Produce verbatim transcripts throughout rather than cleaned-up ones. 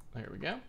There we go.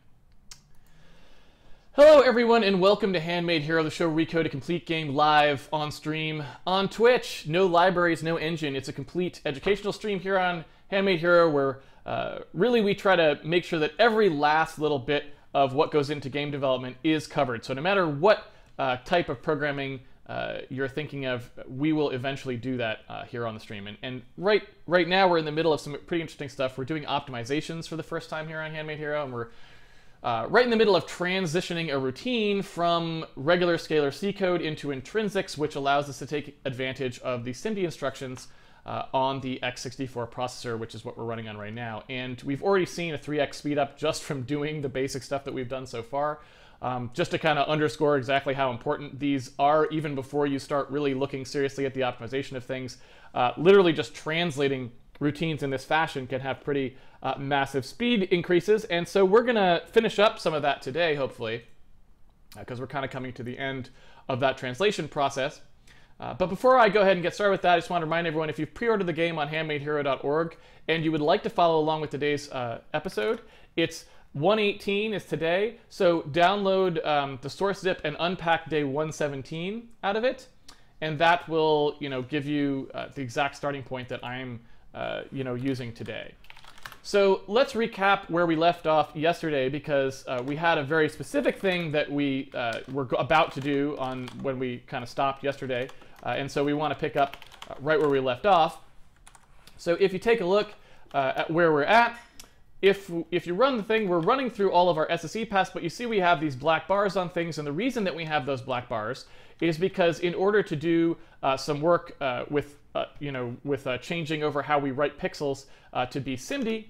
Hello everyone and welcome to Handmade Hero, the show where we code a complete game live on stream on Twitch. No libraries, no engine. It's a complete educational stream here on Handmade Hero where uh, really we try to make sure that every last little bit of what goes into game development is covered. So no matter what uh, type of programming uh, you're thinking of, we will eventually do that uh, here on the stream. And, and right, right now we're in the middle of some pretty interesting stuff. We're doing optimizations for the first time here on Handmade Hero, and we're Uh, right in the middle of transitioning a routine from regular scalar C code into intrinsics, which allows us to take advantage of the SIMD instructions uh, on the x sixty-four processor, which is what we're running on right now. And we've already seen a three x speed up just from doing the basic stuff that we've done so far. Um, just to kind of underscore exactly how important these are, even before you start really looking seriously at the optimization of things, uh, literally just translating routines in this fashion can have pretty uh, massive speed increases. And so we're going to finish up some of that today, hopefully, because uh, we're kind of coming to the end of that translation process. Uh, but before I go ahead and get started with that, I just want to remind everyone, if you've pre-ordered the game on handmade hero dot org and you would like to follow along with today's uh, episode, it's one eighteen is today. So download um, the source zip and unpack day one seventeen out of it. And that will, you know, give you uh, the exact starting point that I'm Uh, you know, using today. So let's recap where we left off yesterday, because uh, we had a very specific thing that we uh, were about to do on when we kind of stopped yesterday, uh, and so we want to pick up uh, right where we left off. So if you take a look uh, at where we're at, if if you run the thing, we're running through all of our S S E paths, but you see we have these black bars on things, and the reason that we have those black bars is because in order to do uh, some work uh, with Uh, you know, with uh, changing over how we write pixels uh, to be SIMD,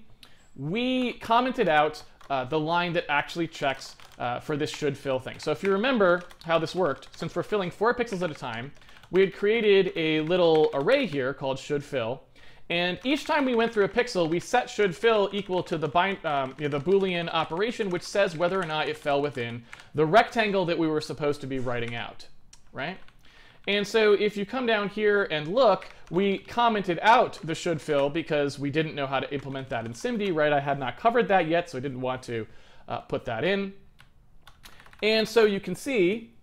we commented out uh, the line that actually checks uh, for this should fill thing. So if you remember how this worked, since we're filling four pixels at a time, we had created a little array here called should fill. And each time we went through a pixel, we set should fill equal to the, bind, um, you know, the Boolean operation, which says whether or not it fell within the rectangle that we were supposed to be writing out, right? And so if you come down here and look, we commented out the should fill because we didn't know how to implement that in SIMD, right? I had not covered that yet, so I didn't want to uh, put that in. And so you can see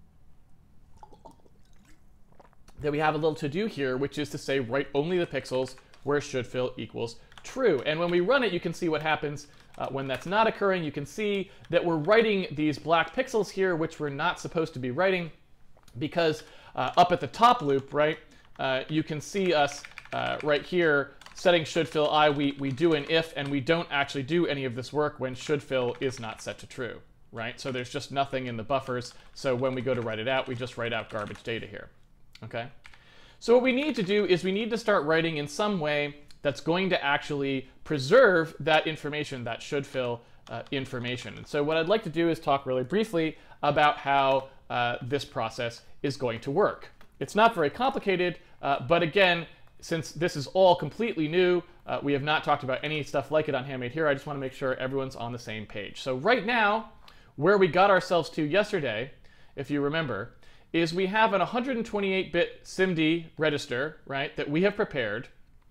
that we have a little to-do here, which is to say write only the pixels where should fill equals true. And when we run it, you can see what happens uh, when that's not occurring. You can see that we're writing these black pixels here, which we're not supposed to be writing, because uh, up at the top loop, right, uh, you can see us uh, right here setting should fill I. We, we do an if, and we don't actually do any of this work when should fill is not set to true, right? So there's just nothing in the buffers. So when we go to write it out, we just write out garbage data here, okay? So what we need to do is we need to start writing in some way that's going to actually preserve that information, that should fill uh, information. And so what I'd like to do is talk really briefly about how Uh, this process is going to work. It's not very complicated, uh, but again, since this is all completely new, uh, we have not talked about any stuff like it on Handmade Hero. I just want to make sure everyone's on the same page. So right now, where we got ourselves to yesterday, if you remember, is we have an one hundred twenty-eight bit SIMD register, right, that we have prepared.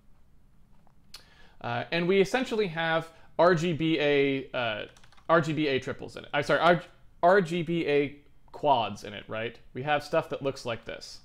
Uh, and we essentially have R G B A, uh, R G B A triples in it. I'm sorry, R RGBA quads in it, right? We have stuff that looks like this.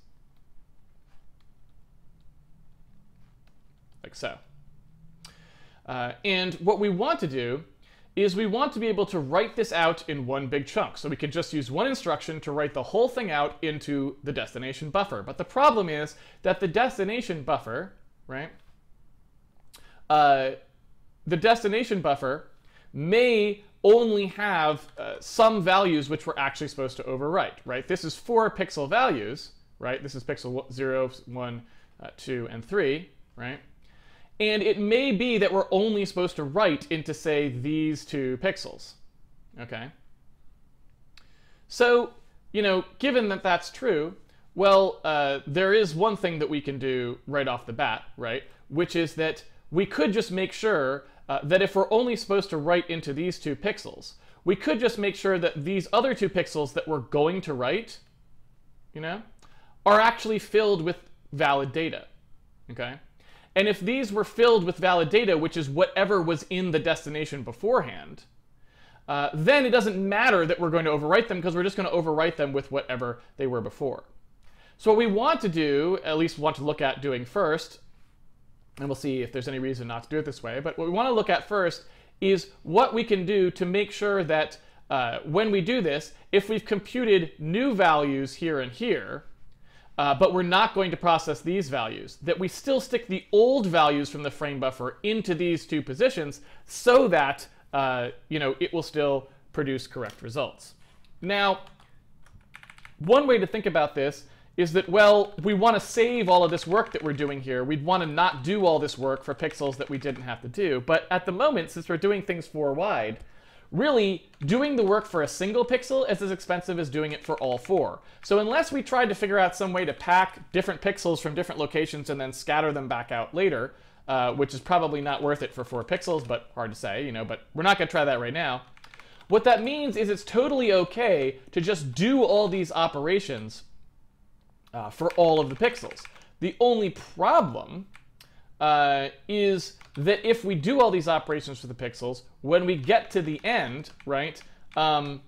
Like so. Uh, and what we want to do is we want to be able to write this out in one big chunk. So we can just use one instruction to write the whole thing out into the destination buffer. But the problem is that the destination buffer, right? Uh, the destination buffer may only have uh, some values which we're actually supposed to overwrite, right? This is four pixel values, right? This is pixel zero, one, uh, two, and three, right? And it may be that we're only supposed to write into, say, these two pixels, okay? So, you know, given that that's true, well, uh, there is one thing that we can do right off the bat, right? Which is that we could just make sure uh, that if we're only supposed to write into these two pixels, we could just make sure that these other two pixels that we're going to write, you know, are actually filled with valid data, okay? And if these were filled with valid data, which is whatever was in the destination beforehand, uh, then it doesn't matter that we're going to overwrite them because we're just going to overwrite them with whatever they were before. So what we want to do, at least want to look at doing first, and we'll see if there's any reason not to do it this way, but what we want to look at first is what we can do to make sure that uh, when we do this, if we've computed new values here and here, uh, but we're not going to process these values, that we still stick the old values from the frame buffer into these two positions so that uh, you know, it will still produce correct results. Now, one way to think about this is that, well, we want to save all of this work that we're doing here. We'd want to not do all this work for pixels that we didn't have to do. But at the moment, since we're doing things four wide, really doing the work for a single pixel is as expensive as doing it for all four. So unless we tried to figure out some way to pack different pixels from different locations and then scatter them back out later, uh, which is probably not worth it for four pixels, but hard to say, you know, but we're not going to try that right now. What that means is it's totally okay to just do all these operations Uh, for all of the pixels. The only problem uh, is that if we do all these operations for the pixels, when we get to the end, right, um,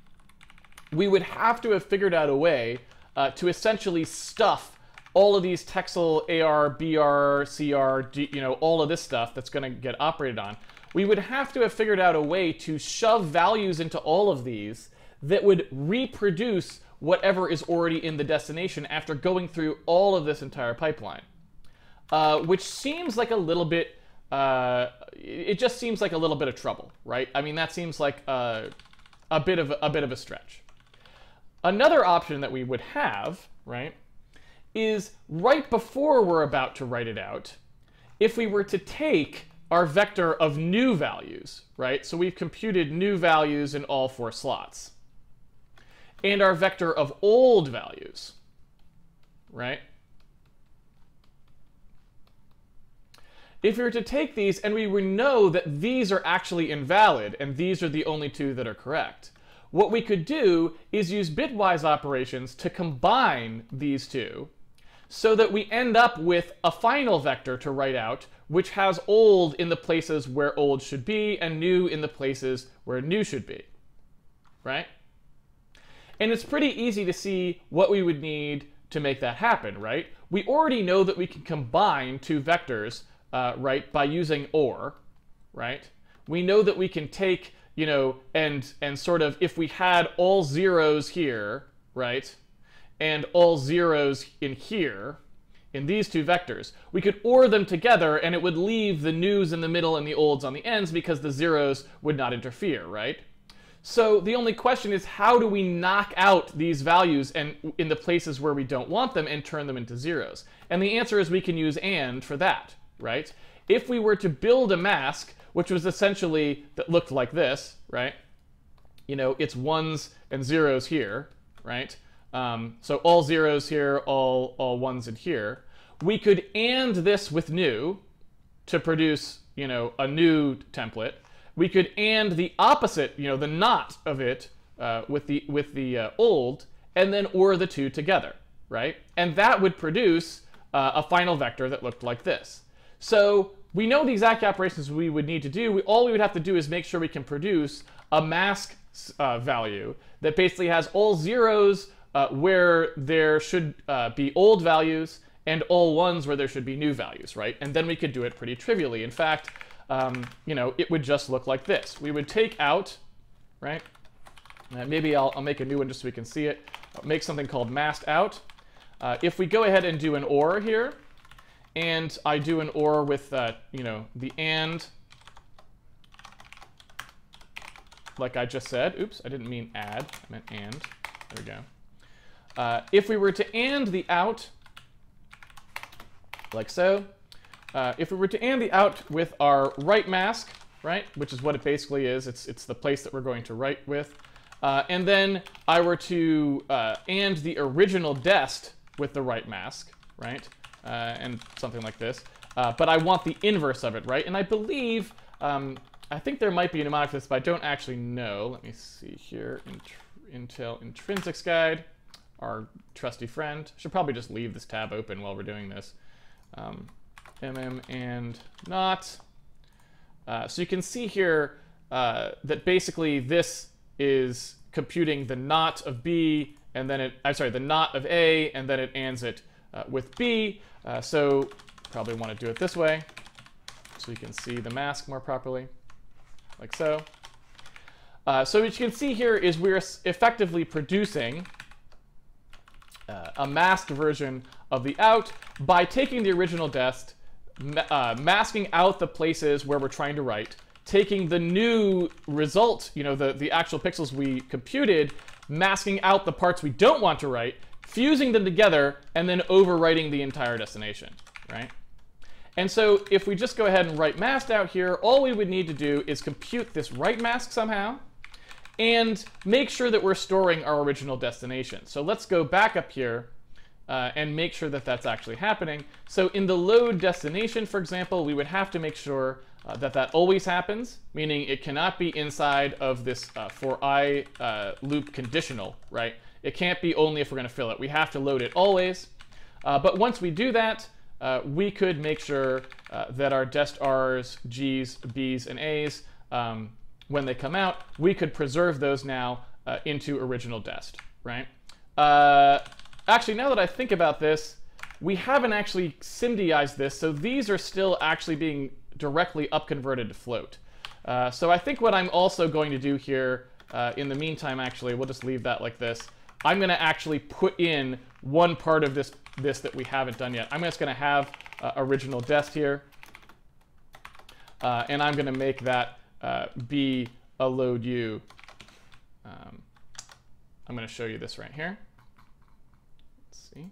we would have to have figured out a way uh, to essentially stuff all of these Texel, A R, B R, C R, D, you know, all of this stuff that's going to get operated on. We would have to have figured out a way to shove values into all of these that would reproduce whatever is already in the destination after going through all of this entire pipeline. Uh, which seems like a little bit, uh, it just seems like a little bit of trouble, right? I mean, that seems like a, a, bit of, a bit of a stretch. Another option that we would have, right, is right before we're about to write it out, if we were to take our vector of new values, right? So we've computed new values in all four slots. And our vector of old values, right? If we were to take these and we would know that these are actually invalid and these are the only two that are correct, what we could do is use bitwise operations to combine these two so that we end up with a final vector to write out which has old in the places where old should be and new in the places where new should be, right? And it's pretty easy to see what we would need to make that happen, right? We already know that we can combine two vectors, uh, right, by using OR, right? We know that we can take, you know, and, and sort of, if we had all zeros here, right, and all zeros in here, in these two vectors, we could OR them together and it would leave the news in the middle and the olds on the ends because the zeros would not interfere, right? So the only question is, how do we knock out these values and in the places where we don't want them and turn them into zeros? And the answer is we can use AND for that, right? If we were to build a mask, which was essentially, that looked like this, right? You know, it's ones and zeros here, right? Um, so all zeros here, all, all ones in here. We could AND this with new to produce, you know, a new template. We could AND the opposite, you know, the not of it uh, with the, with the uh, old, and then OR the two together, right? And that would produce uh, a final vector that looked like this. So we know the exact operations we would need to do. We, all we would have to do is make sure we can produce a mask uh, value that basically has all zeros uh, where there should uh, be old values and all ones where there should be new values, right? And then we could do it pretty trivially. In fact, Um, you know, it would just look like this. We would take out, right? Uh, maybe I'll, I'll make a new one just so we can see it. I'll make something called masked out. Uh, if we go ahead and do an OR here, and I do an OR with, uh, you know, the AND, like I just said. Oops, I didn't mean add. I meant AND. There we go. Uh, if we were to AND the out, like so, Uh, if we were to AND the out with our write mask, right, which is what it basically is, it's, it's the place that we're going to write with, uh, and then I were to uh, AND the original dest with the write mask, right, uh, and something like this, uh, but I want the inverse of it, right, and I believe, um, I think there might be a mnemonic for this, but I don't actually know. Let me see here, Int Intel Intrinsics Guide, our trusty friend. Should probably just leave this tab open while we're doing this. Um, mm and not. Uh, so you can see here uh, that basically this is computing the not of B, and then it, I'm sorry, the not of A, and then it ands it uh, with B. Uh, so probably want to do it this way so you can see the mask more properly, like so. Uh, so what you can see here is we're effectively producing uh, a masked version of the out by taking the original dest, ma uh, masking out the places where we're trying to write, taking the new result, you know, the, the actual pixels we computed, masking out the parts we don't want to write, fusing them together, and then overwriting the entire destination, right? And so if we just go ahead and write masked out here, all we would need to do is compute this write mask somehow, and make sure that we're storing our original destination. So let's go back up here uh, and make sure that that's actually happening. So in the load destination, for example, we would have to make sure uh, that that always happens, meaning it cannot be inside of this uh, for I uh, loop conditional, right? It can't be only if we're going to fill it. We have to load it always. Uh, but once we do that, uh, we could make sure uh, that our dest R's, G's, B's, and A's, um, when they come out, we could preserve those now uh, into original dest, right? Uh, actually, now that I think about this, we haven't actually SIMDized this, so these are still actually being directly upconverted to float. Uh, so I think what I'm also going to do here, uh, in the meantime, actually, we'll just leave that like this. I'm going to actually put in one part of this, this that we haven't done yet. I'm just going to have uh, original dest here, uh, and I'm going to make that Uh, be a load U. Um, I'm going to show you this right here. Let's see.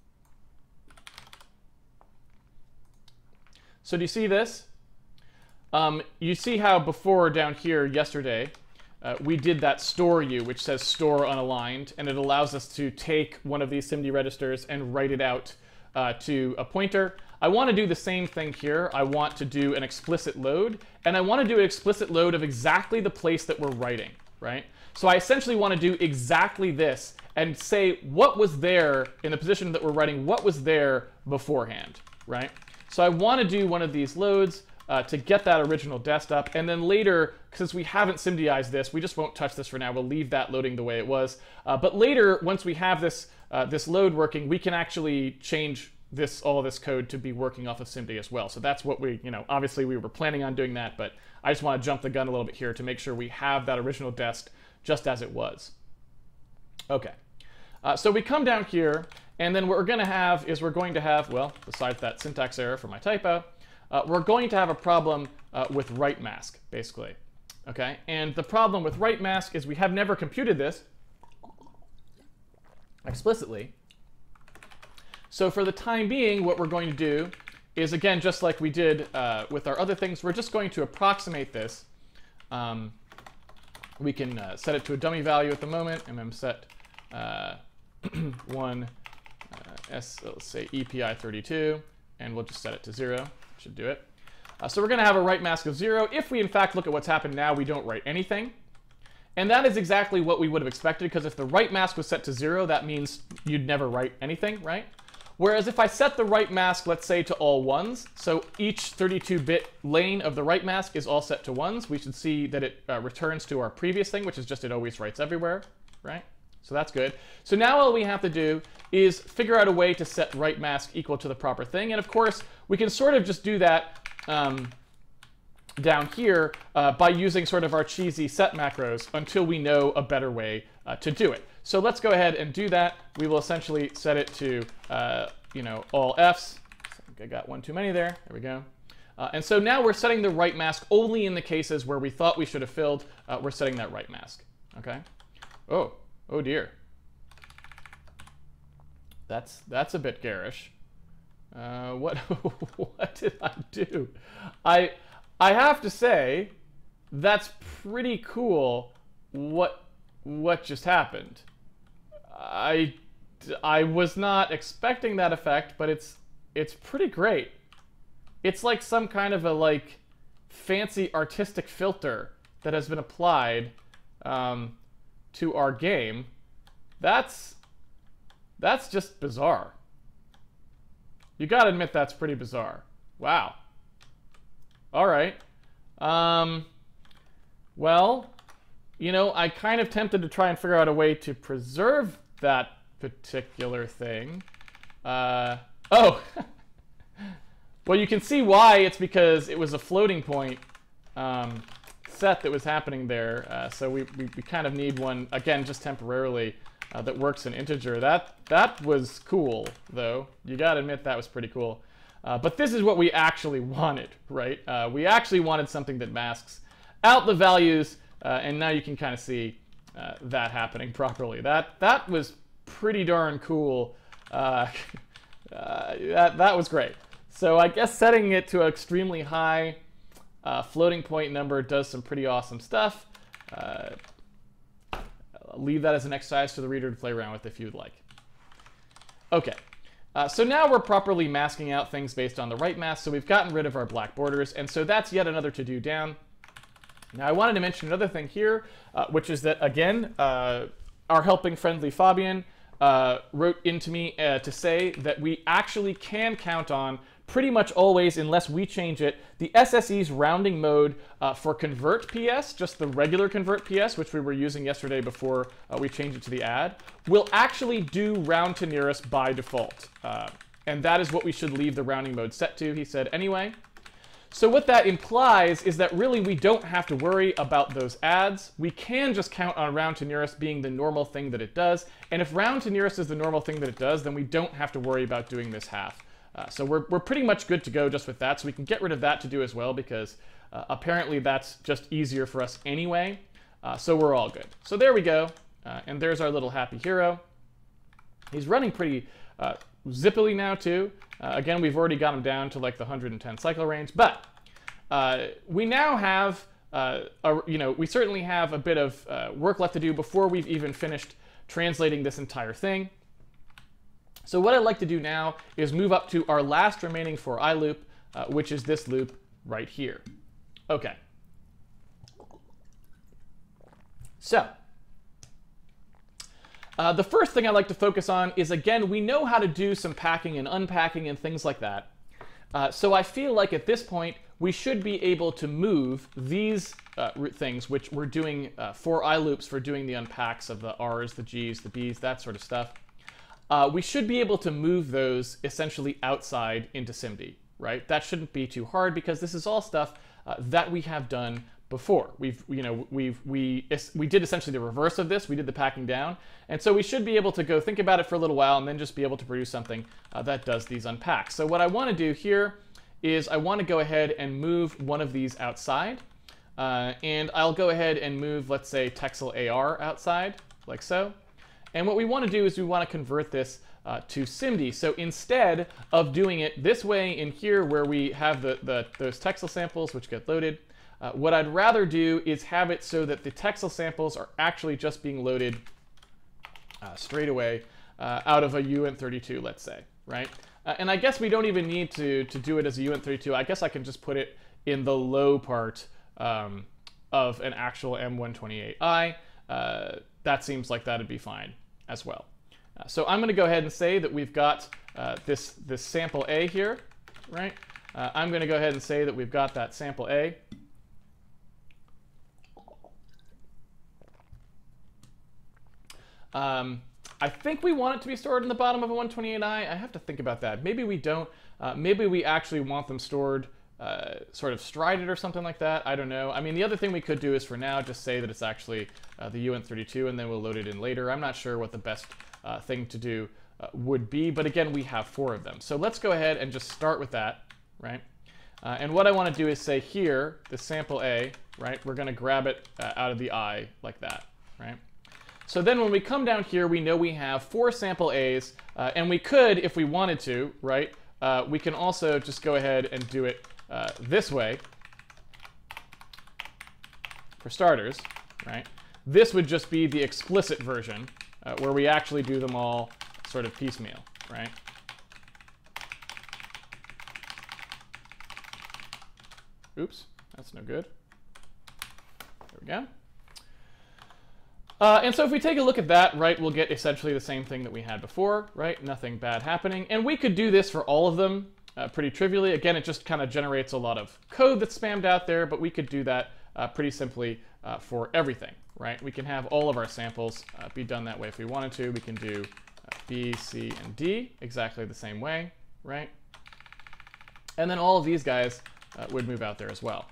So do you see this? Um, you see how before down here yesterday uh, we did that store U, which says store unaligned, and it allows us to take one of these SIMD registers and write it out uh, to a pointer. I want to do the same thing here. I want to do an explicit load, and I want to do an explicit load of exactly the place that we're writing, right? So I essentially want to do exactly this and say what was there in the position that we're writing, what was there beforehand, right? So I want to do one of these loads uh, to get that original dest up, and then later, since we haven't SIMDized this, we just won't touch this for now. We'll leave that loading the way it was. Uh, but later, once we have this, uh, this load working, we can actually change this all of this code to be working off of SIMD as well. So that's what we, you know, obviously we were planning on doing that, but I just want to jump the gun a little bit here to make sure we have that original dest just as it was. Okay, uh, so we come down here, and then what we're going to have is we're going to have, well, besides that syntax error for my typo, uh, we're going to have a problem uh, with write mask, basically. Okay, and the problem with write mask is we have never computed this explicitly. So for the time being, what we're going to do is, again, just like we did uh, with our other things, we're just going to approximate this. Um, we can uh, set it to a dummy value at the moment, mmset uh, one uh, s, let's say E P I thirty-two, and we'll just set it to zero. Should do it. Uh, so we're going to have a write mask of zero. If we in fact look at what's happened now, we don't write anything. And that is exactly what we would have expected, because if the write mask was set to zero, that means you'd never write anything, right? Whereas if I set the write mask, let's say, to all ones, so each thirty-two bit lane of the write mask is all set to ones, we should see that it uh, returns to our previous thing, which is just it always writes everywhere, right? So that's good. So now all we have to do is figure out a way to set write mask equal to the proper thing. And of course, we can sort of just do that um, down here uh, by using sort of our cheesy set macros until we know a better way uh, to do it. So let's go ahead and do that. We will essentially set it to, uh, you know, all Fs. I think I got one too many there. There we go. Uh, and so now we're setting the write mask only in the cases where we thought we should have filled. Uh, we're setting that write mask. Okay. Oh, oh dear. That's that's a bit garish. Uh, what what did I do? I I have to say, that's pretty cool. What what just happened? I, I was not expecting that effect, but it's it's pretty great. It's like some kind of a like fancy artistic filter that has been applied um, to our game. That's that's just bizarre. You gotta admit that's pretty bizarre. Wow. All right. Um, Well, you know, I kind of tempted to try and figure out a way to preserve that particular thing. Uh, oh, well, you can see why. It's because it was a floating point um, set that was happening there. Uh, so we, we, we kind of need one, again, just temporarily, uh, that works in integer. That, that was cool, though. You gotta admit that was pretty cool. Uh, but this is what we actually wanted, right? Uh, we actually wanted something that masks out the values, uh, and now you can kind of see uh, that happening properly. That, that was pretty darn cool. Uh, uh, that, that was great. So I guess setting it to an extremely high uh, floating point number does some pretty awesome stuff. Uh, I'll leave that as an exercise for the reader to play around with if you'd like. Okay, uh, so now we're properly masking out things based on the right mask, so we've gotten rid of our black borders, and so that's yet another to-do down. Now I wanted to mention another thing here, uh, which is that, again, uh, our helping friendly Fabian uh, wrote into me uh, to say that we actually can count on pretty much always, unless we change it, the S S E's rounding mode uh, for convert P S, just the regular convert P S, which we were using yesterday before uh, we changed it to the add, will actually do round to nearest by default. Uh, and that is what we should leave the rounding mode set to, he said anyway. So what that implies is that really we don't have to worry about those adds. We can just count on round to nearest being the normal thing that it does. And if round to nearest is the normal thing that it does, then we don't have to worry about doing this half. Uh, so we're, we're pretty much good to go just with that. So we can get rid of that to do as well, because uh, apparently that's just easier for us anyway. Uh, so we're all good. So there we go. Uh, and there's our little happy hero. He's running pretty uh, zippily now too. Uh, again, we've already got him down to like the one hundred ten cycle range, but uh, we now have, uh, a, you know, we certainly have a bit of uh, work left to do before we've even finished translating this entire thing. So what I'd like to do now is move up to our last remaining for I loop, uh, which is this loop right here. Okay. So uh, the first thing I'd like to focus on is, again, we know how to do some packing and unpacking and things like that. Uh, so I feel like at this point we should be able to move these uh, things, which we're doing uh, for I loops for doing the unpacks of the R's, the G's, the B's, that sort of stuff. Uh, we should be able to move those essentially outside into SIMD, right? That shouldn't be too hard, because this is all stuff uh, that we have done before. We've, you know, we've, we, we did essentially the reverse of this. We did the packing down. And so we should be able to go think about it for a little while and then just be able to produce something uh, that does these unpacks. So what I want to do here is I want to go ahead and move one of these outside. Uh, and I'll go ahead and move, let's say, Texel A R outside, like so. And what we want to do is we want to convert this uh, to SIMD. So instead of doing it this way in here where we have the, the, those Texel samples which get loaded, uh, what I'd rather do is have it so that the Texel samples are actually just being loaded uh, straight away uh, out of a U N T thirty-two, let's say, right? Uh, and I guess we don't even need to, to do it as a U N T thirty-two. I guess I can just put it in the low part um, of an actual M one twenty-eight i. Uh, that seems like that'd be fine as well. Uh, so I'm going to go ahead and say that we've got uh, this, this sample A here, right? Uh, I'm going to go ahead and say that we've got that sample A. Um, I think we want it to be stored in the bottom of a one twenty-eight i. I have to think about that. Maybe we don't. Uh, maybe we actually want them stored uh, sort of strided or something like that. I don't know. I mean, the other thing we could do is for now just say that it's actually uh, the U N T thirty-two, and then we'll load it in later. I'm not sure what the best uh, thing to do uh, would be, but again, we have four of them. So let's go ahead and just start with that, right? Uh, and what I want to do is say here, the sample A, right? We're going to grab it uh, out of the I like that, right? So then when we come down here, we know we have four sample A's, uh, and we could, if we wanted to, right, uh, we can also just go ahead and do it uh, this way, for starters, right? This would just be the explicit version, uh, where we actually do them all sort of piecemeal, right? Oops, that's no good. There we go. Uh, and so if we take a look at that, right, we'll get essentially the same thing that we had before, right? Nothing bad happening. And we could do this for all of them uh, pretty trivially. Again, it just kind of generates a lot of code that's spammed out there, but we could do that uh, pretty simply uh, for everything, right? We can have all of our samples uh, be done that way if we wanted to. We can do uh, B, C, and D exactly the same way, right? And then all of these guys uh, would move out there as well.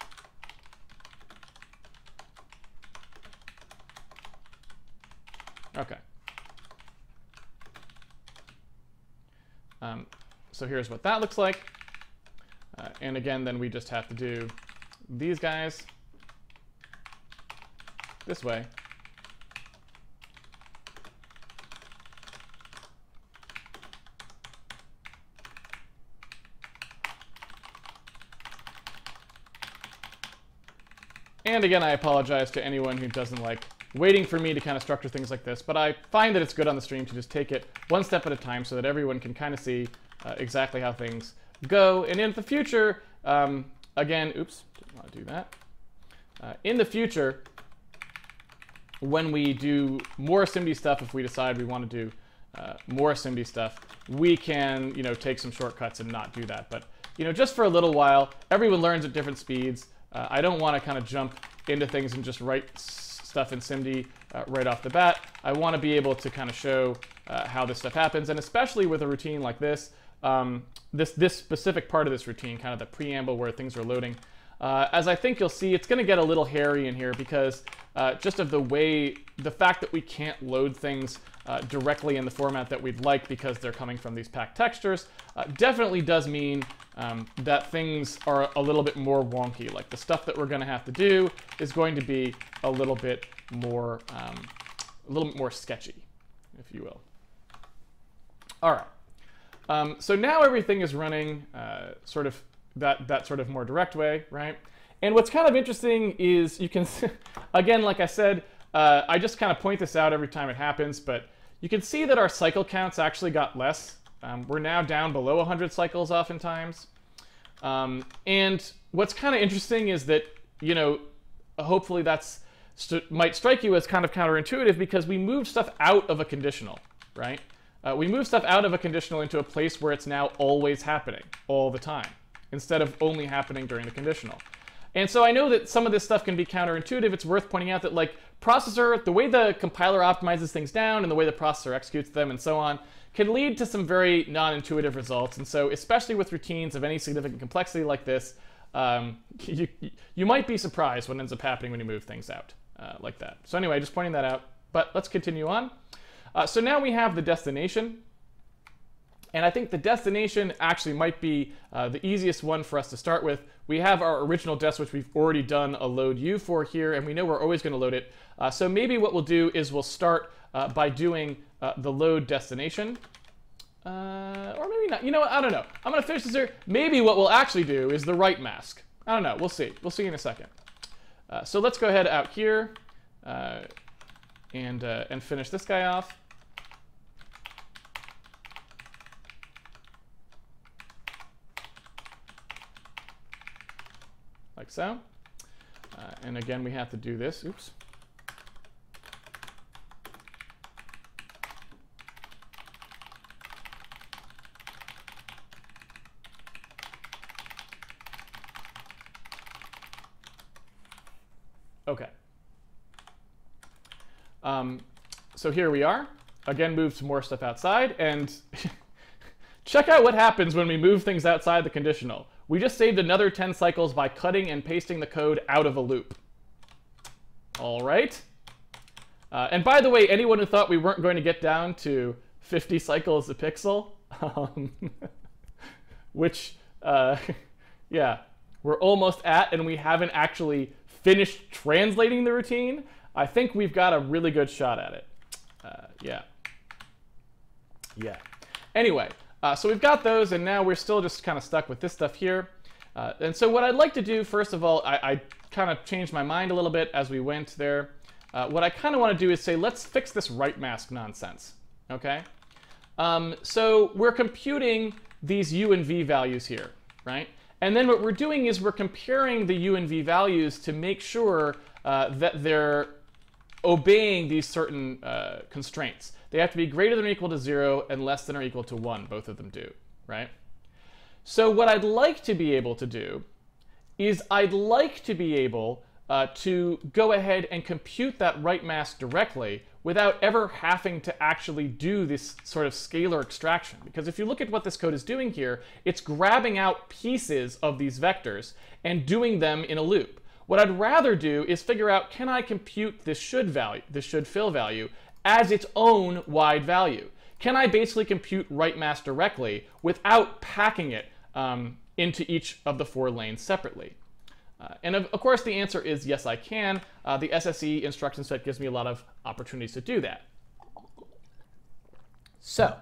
Okay. Um, so here's what that looks like. Uh, and again, then we just have to do these guys this way. And again, I apologize to anyone who doesn't like waiting for me to kind of structure things like this, but I find that it's good on the stream to just take it one step at a time so that everyone can kind of see uh, exactly how things go. And in the future, um, again, oops, didn't want to do that. Uh, in the future, when we do more SIMD stuff, if we decide we want to do uh, more SIMD stuff, we can, you know, take some shortcuts and not do that. But, you know, just for a little while, everyone learns at different speeds. Uh, I don't want to kind of jump into things and just write stuff in SIMD uh, right off the bat. I want to be able to kind of show uh, how this stuff happens, and especially with a routine like this, um, this, this specific part of this routine, kind of the preamble where things are loading. Uh, as I think you'll see, it's going to get a little hairy in here because uh, just of the way, the fact that we can't load things uh, directly in the format that we'd like because they're coming from these packed textures, uh, definitely does mean um, that things are a little bit more wonky. Like the stuff that we're going to have to do is going to be a little bit more, um, a little bit more sketchy, if you will. All right. Um, so now everything is running uh, sort of that, that sort of more direct way, right? And what's kind of interesting is you can, again, like I said, uh, I just kind of point this out every time it happens, but you can see that our cycle counts actually got less. Um, we're now down below one hundred cycles oftentimes. Um, and what's kind of interesting is that, you know, hopefully that's st might strike you as kind of counterintuitive because we moved stuff out of a conditional, right? Uh, we move stuff out of a conditional into a place where it's now always happening all the time, instead of only happening during the conditional. And so I know that some of this stuff can be counterintuitive. It's worth pointing out that like processor, the way the compiler optimizes things down and the way the processor executes them and so on can lead to some very non-intuitive results. And so especially with routines of any significant complexity like this, um, you, you might be surprised what ends up happening when you move things out uh, like that. So anyway, just pointing that out. But let's continue on. Uh, so now we have the destination. And I think the destination actually might be uh, the easiest one for us to start with. We have our original dest, which we've already done a load U for here, and we know we're always going to load it. Uh, so maybe what we'll do is we'll start uh, by doing uh, the load destination. Uh, or maybe not. You know what? I don't know. I'm going to finish this here. Maybe what we'll actually do is the write mask. I don't know. We'll see. We'll see in a second. Uh, so let's go ahead out here uh, and, uh, and finish this guy off. Like so. Uh, and again, we have to do this. Oops. Okay. Um, so here we are. Again, move some more stuff outside. And check out what happens when we move things outside the conditional. We just saved another ten cycles by cutting and pasting the code out of a loop. All right. Uh, and by the way, anyone who thought we weren't going to get down to fifty cycles a pixel, um, which, uh, yeah, we're almost at, and we haven't actually finished translating the routine, I think we've got a really good shot at it. Uh, yeah. Yeah. Anyway. Uh, so we've got those, and now we're still just kind of stuck with this stuff here. Uh, and so what I'd like to do, first of all, I, I kind of changed my mind a little bit as we went there. Uh, what I kind of want to do is say, let's fix this write mask nonsense, okay? Um, so we're computing these U and V values here, right? And then what we're doing is we're comparing the U and V values to make sure uh, that they're obeying these certain uh, constraints. They have to be greater than or equal to zero and less than or equal to one. Both of them do, right? So what I'd like to be able to do is I'd like to be able uh, to go ahead and compute that right mask directly without ever having to actually do this sort of scalar extraction. Because if you look at what this code is doing here, it's grabbing out pieces of these vectors and doing them in a loop. What I'd rather do is figure out, can I compute this should value, this should fill value, as its own wide value? Can I basically compute right mask directly without packing it um, into each of the four lanes separately? Uh, and of, of course, the answer is yes, I can. Uh, the S S E instruction set gives me a lot of opportunities to do that. So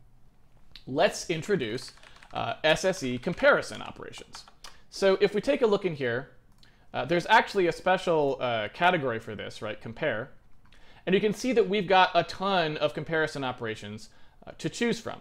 let's introduce uh, S S E comparison operations. So if we take a look in here, uh, there's actually a special uh, category for this, right? Compare. And you can see that we've got a ton of comparison operations uh, to choose from.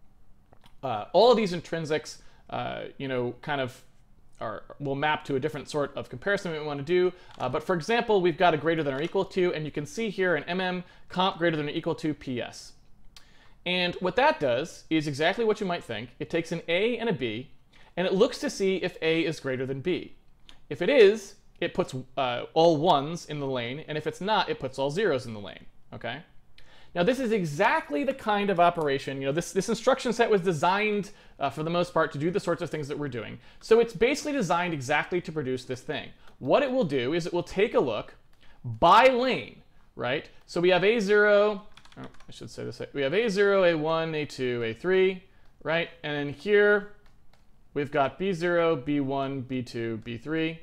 Uh, all of these intrinsics, uh, you know, kind of are, will map to a different sort of comparison we want to do. Uh, but for example, we've got a greater than or equal to, and you can see here an M M comp greater than or equal to P S. And what that does is exactly what you might think. It takes an A and a B, and it looks to see if A is greater than B. If it is, it puts uh, all ones in the lane, and if it's not, it puts all zeros in the lane, okay? Now this is exactly the kind of operation, you know, this, this instruction set was designed uh, for the most part to do the sorts of things that we're doing. So it's basically designed exactly to produce this thing. What it will do is it will take a look by lane, right? So we have A zero, oh, I should say this, we have A zero, A one, A two, A three, right? And then here we've got B zero, B one, B two, B three.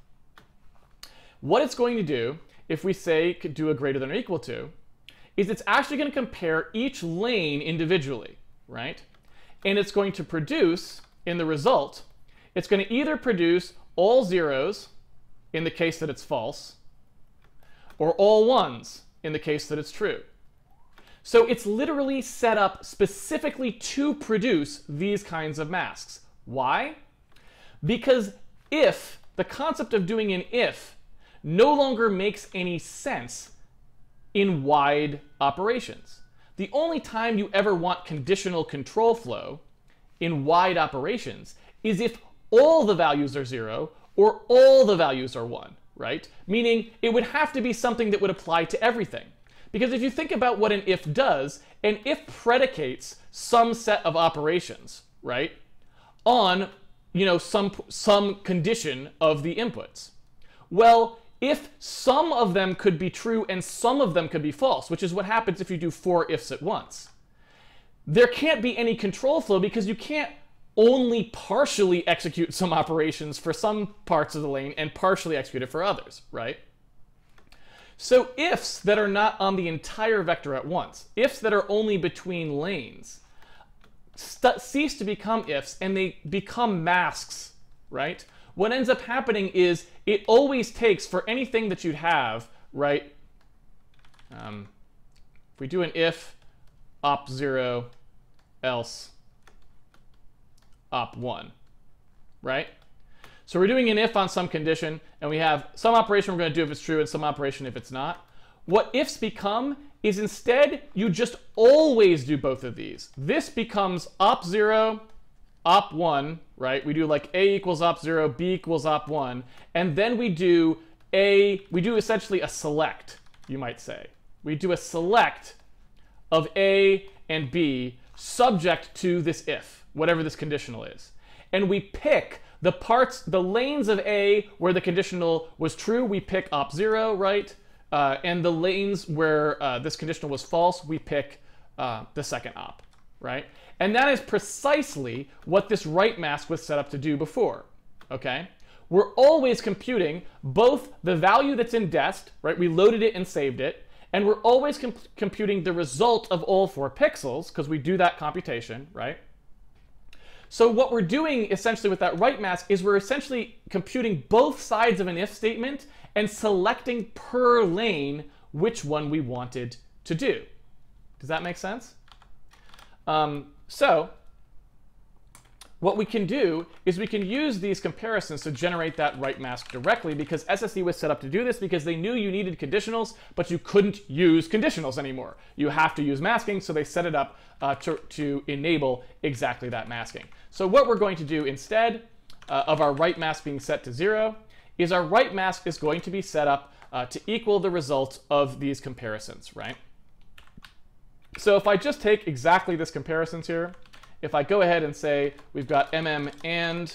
What it's going to do, if we say could do a greater than or equal to, is it's actually going to compare each lane individually, right? And it's going to produce, in the result, it's going to either produce all zeros in the case that it's false, or all ones in the case that it's true. So it's literally set up specifically to produce these kinds of masks. Why? Because if, the concept of doing an if, no longer makes any sense in wide operations. The only time you ever want conditional control flow in wide operations is if all the values are zero or all the values are one, right? Meaning it would have to be something that would apply to everything. Because if you think about what an if does, an if predicates some set of operations, right, on, you know, some, some condition of the inputs. Well, if some of them could be true and some of them could be false, which is what happens if you do four ifs at once, there can't be any control flow because you can't only partially execute some operations for some parts of the lane and partially execute it for others, right? So ifs that are not on the entire vector at once, ifs that are only between lanes, cease to become ifs and they become masks, right? What ends up happening is it always takes, for anything that you'd have, right? Um, if we do an if, op zero, else, op one, right? So we're doing an if on some condition, and we have some operation we're going to do if it's true and some operation if it's not. What ifs become is instead you just always do both of these. This becomes op zero, op one, right? We do like A equals op zero, B equals op one, and then we do a, we do essentially a select, you might say. We do a select of A and B subject to this if, whatever this conditional is. And we pick the parts, the lanes of A where the conditional was true, we pick op zero, right? Uh, and the lanes where uh, this conditional was false, we pick uh, the second op, right? And that is precisely what this right mask was set up to do before, okay? We're always computing both the value that's in dest, right? We loaded it and saved it, and we're always comp computing the result of all four pixels, because we do that computation, right? So what we're doing essentially with that right mask is we're essentially computing both sides of an if statement and selecting per lane which one we wanted to do. Does that make sense? Um, so what we can do is we can use these comparisons to generate that right mask directly, because S S E was set up to do this because they knew you needed conditionals, but you couldn't use conditionals anymore. You have to use masking, so they set it up uh, to, to enable exactly that masking. So what we're going to do instead uh, of our right mask being set to zero is our right mask is going to be set up uh, to equal the result of these comparisons, right? So if I just take exactly this comparisons here, if I go ahead and say we've got mm and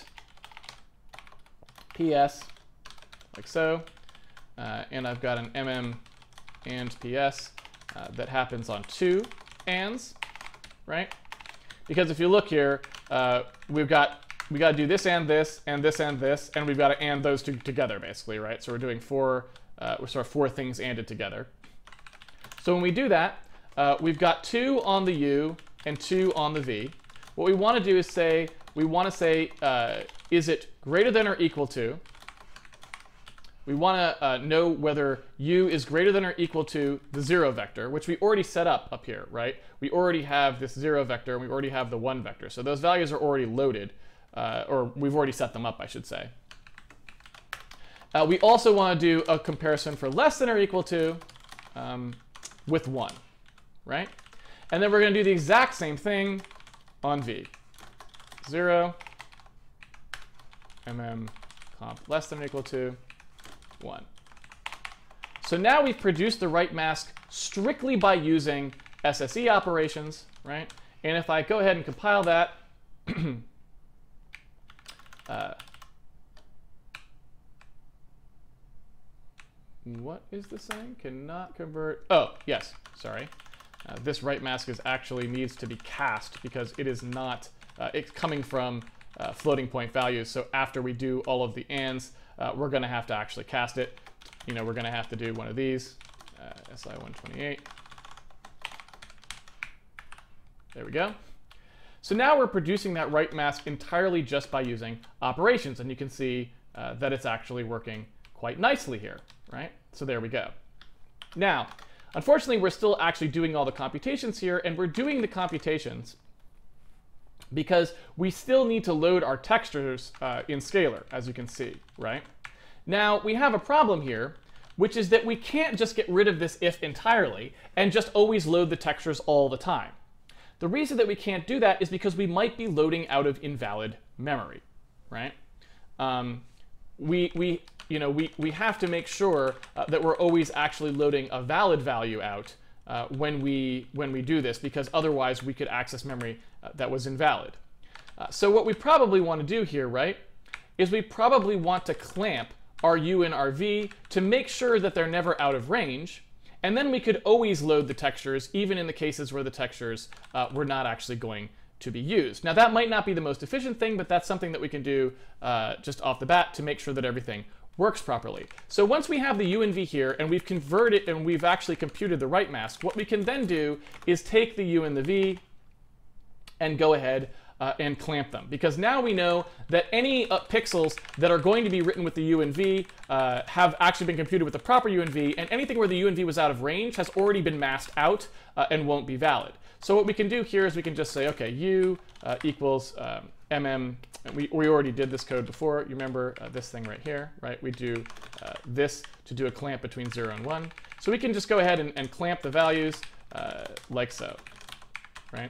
ps, like so, uh, and I've got an mm and ps uh, that happens on two ands, right? Because if you look here, uh, we've got we got to do this and this and this and this, and we've got to and those two together, basically, right? So we're doing four, uh, we're sort of four things anded together. So when we do that, uh, we've got two on the u and two on the v. What we want to do is say, we want to say, uh, is it greater than or equal to? We want to uh, know whether u is greater than or equal to the zero vector, which we already set up up here, right? We already have this zero vector, and we already have the one vector. So those values are already loaded, uh, or we've already set them up, I should say. Uh, we also want to do a comparison for less than or equal to um, with one, right? And then we're going to do the exact same thing on v. zero, mm comp less than or equal to one. So now we've produced the right mask strictly by using S S E operations, right? And if I go ahead and compile that, uh, what is this saying? Cannot convert. Oh, yes, sorry. Uh, this right mask is actually needs to be cast because it is not, uh, it's coming from uh, floating point values. So after we do all of the ands, uh, we're going to have to actually cast it. You know, we're going to have to do one of these, uh, S I one twenty-eight. There we go. So now we're producing that right mask entirely just by using operations. And you can see uh, that it's actually working quite nicely here, right? So there we go. Now, unfortunately, we're still actually doing all the computations here, and we're doing the computations because we still need to load our textures uh, in Scalar, as you can see, right? Now, we have a problem here, which is that we can't just get rid of this if entirely and just always load the textures all the time. The reason that we can't do that is because we might be loading out of invalid memory, right? Um, we, we, you know, we, we have to make sure uh, that we're always actually loading a valid value out uh, when, we, when we do this, because otherwise we could access memory uh, that was invalid. Uh, so what we probably want to do here, right, is we probably want to clamp our u and our v to make sure that they're never out of range, and then we could always load the textures, even in the cases where the textures uh, were not actually going to be used. Now, that might not be the most efficient thing, but that's something that we can do uh, just off the bat to make sure that everything works properly. So once we have the u and v here, and we've converted and we've actually computed the right mask, what we can then do is take the u and the v and go ahead uh, and clamp them. Because now we know that any uh, pixels that are going to be written with the u and v uh, have actually been computed with the proper u and v, and anything where the u and v was out of range has already been masked out uh, and won't be valid. So what we can do here is we can just say, okay, u uh, equals um, mm. We, we already did this code before. You remember uh, this thing right here, right? We do uh, this to do a clamp between zero and one. So we can just go ahead and, and clamp the values uh, like so, right?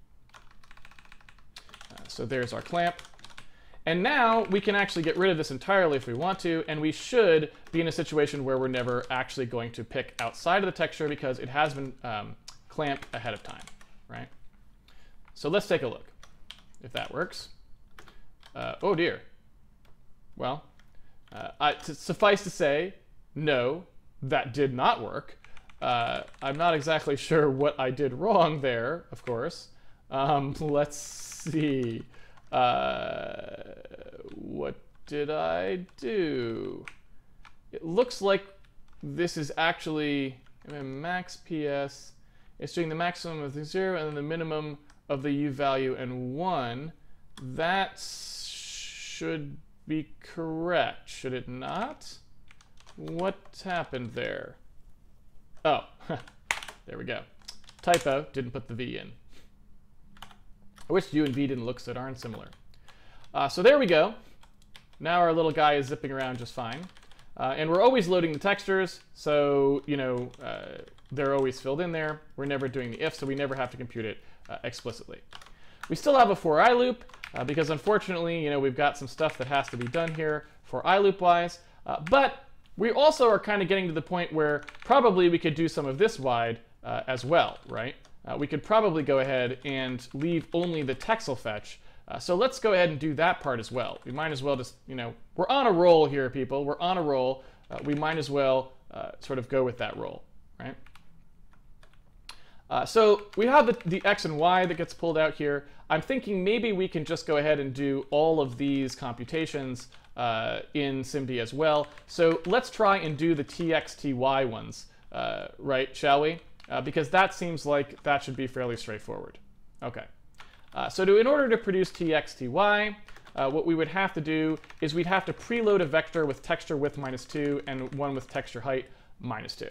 Uh, so there's our clamp. And now we can actually get rid of this entirely if we want to, and we should be in a situation where we're never actually going to pick outside of the texture because it has been um, clamped ahead of time, right? So let's take a look if that works. Uh, oh dear. Well, uh, I, to suffice to say, no, that did not work. Uh, I'm not exactly sure what I did wrong there, of course. Um, let's see. Uh, what did I do? It looks like this is actually max P S. It's doing the maximum of the zero and then the minimum of the u value and one. That should be correct, should it not? What happened there? Oh, there we go. Typo, didn't put the v in. I wish u and v didn't look so darn similar. Uh, so there we go. Now our little guy is zipping around just fine. Uh, and we're always loading the textures, so, you know, uh, they're always filled in there. We're never doing the if, so we never have to compute it uh, explicitly. We still have a for I loop, uh, because unfortunately, you know, we've got some stuff that has to be done here for I loop wise. Uh, but we also are kind of getting to the point where probably we could do some of this wide uh, as well, right? Uh, we could probably go ahead and leave only the Texel fetch. Uh, so let's go ahead and do that part as well. We might as well just, you know, we're on a roll here, people. We're on a roll. Uh, we might as well uh, sort of go with that roll, right? Uh, so we have the, the X and Y that gets pulled out here. I'm thinking maybe we can just go ahead and do all of these computations uh, in SIMD as well. So let's try and do the T X T Y ones, uh, right, shall we? Uh, because that seems like that should be fairly straightforward. Okay. Uh, so to, in order to produce T X T Y, uh, what we would have to do is we'd have to preload a vector with texture width minus two and one with texture height minus two.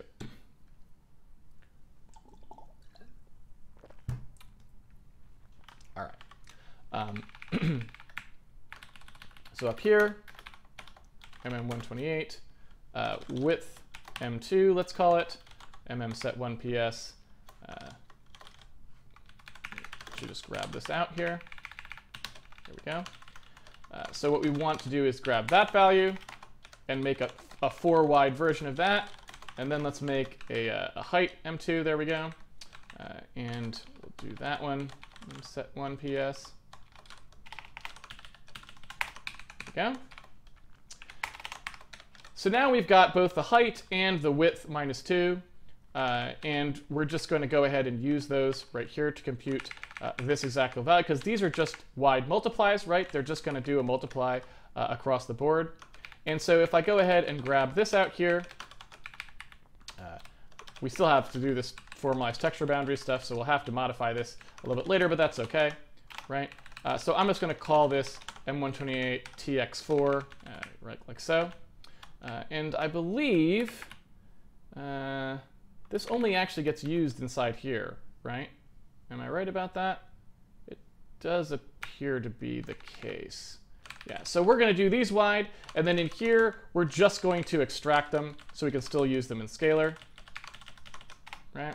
All right. Um, so up here, M M one twenty-eight, uh, width M two, let's call it, M M set one P S. Uh, should just grab this out here. There we go. Uh, so what we want to do is grab that value and make a, a four wide version of that. And then let's make a, uh, a height M two, there we go. Uh, and we'll do that one, set one P S. There we go. So now we've got both the height and the width minus two. Uh, and we're just going to go ahead and use those right here to compute uh, this exact value, because these are just wide multiplies, right? They're just going to do a multiply uh, across the board. And so if I go ahead and grab this out here, uh, we still have to do this formalized texture boundary stuff, so we'll have to modify this a little bit later, but that's okay, right? Uh, so I'm just going to call this M one twenty-eight T X four, uh, right, like so. Uh, and I believe uh, this only actually gets used inside here, right? Am I right about that? It does appear to be the case. Yeah, so we're going to do these wide, and then in here, we're just going to extract them so we can still use them in scalar, right?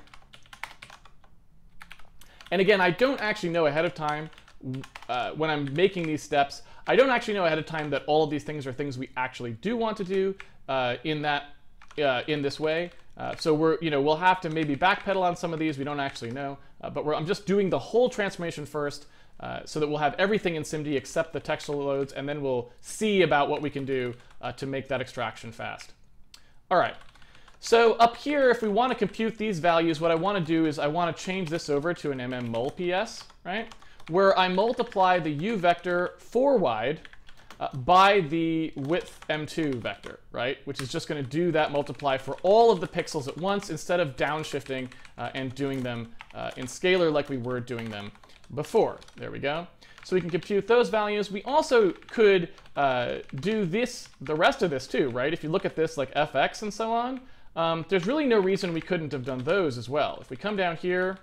And again, I don't actually know ahead of time uh, when I'm making these steps. I don't actually know ahead of time that all of these things are things we actually do want to do uh, in that uh, in this way. Uh, so we're, you know, we'll have to maybe backpedal on some of these. We don't actually know, uh, but we're, I'm just doing the whole transformation first, uh, so that we'll have everything in SIMD except the textual loads, and then we'll see about what we can do uh, to make that extraction fast. All right. So up here, if we want to compute these values, what I want to do is I want to change this over to an M M mul P S, right? Where I multiply the U vector four wide uh, by the width M two vector, right? Which is just going to do that multiply for all of the pixels at once instead of downshifting uh, and doing them uh, in scalar like we were doing them before. There we go. So we can compute those values. We also could uh, do this, the rest of this too, right? If you look at this like F X and so on, um, there's really no reason we couldn't have done those as well. If we come down here,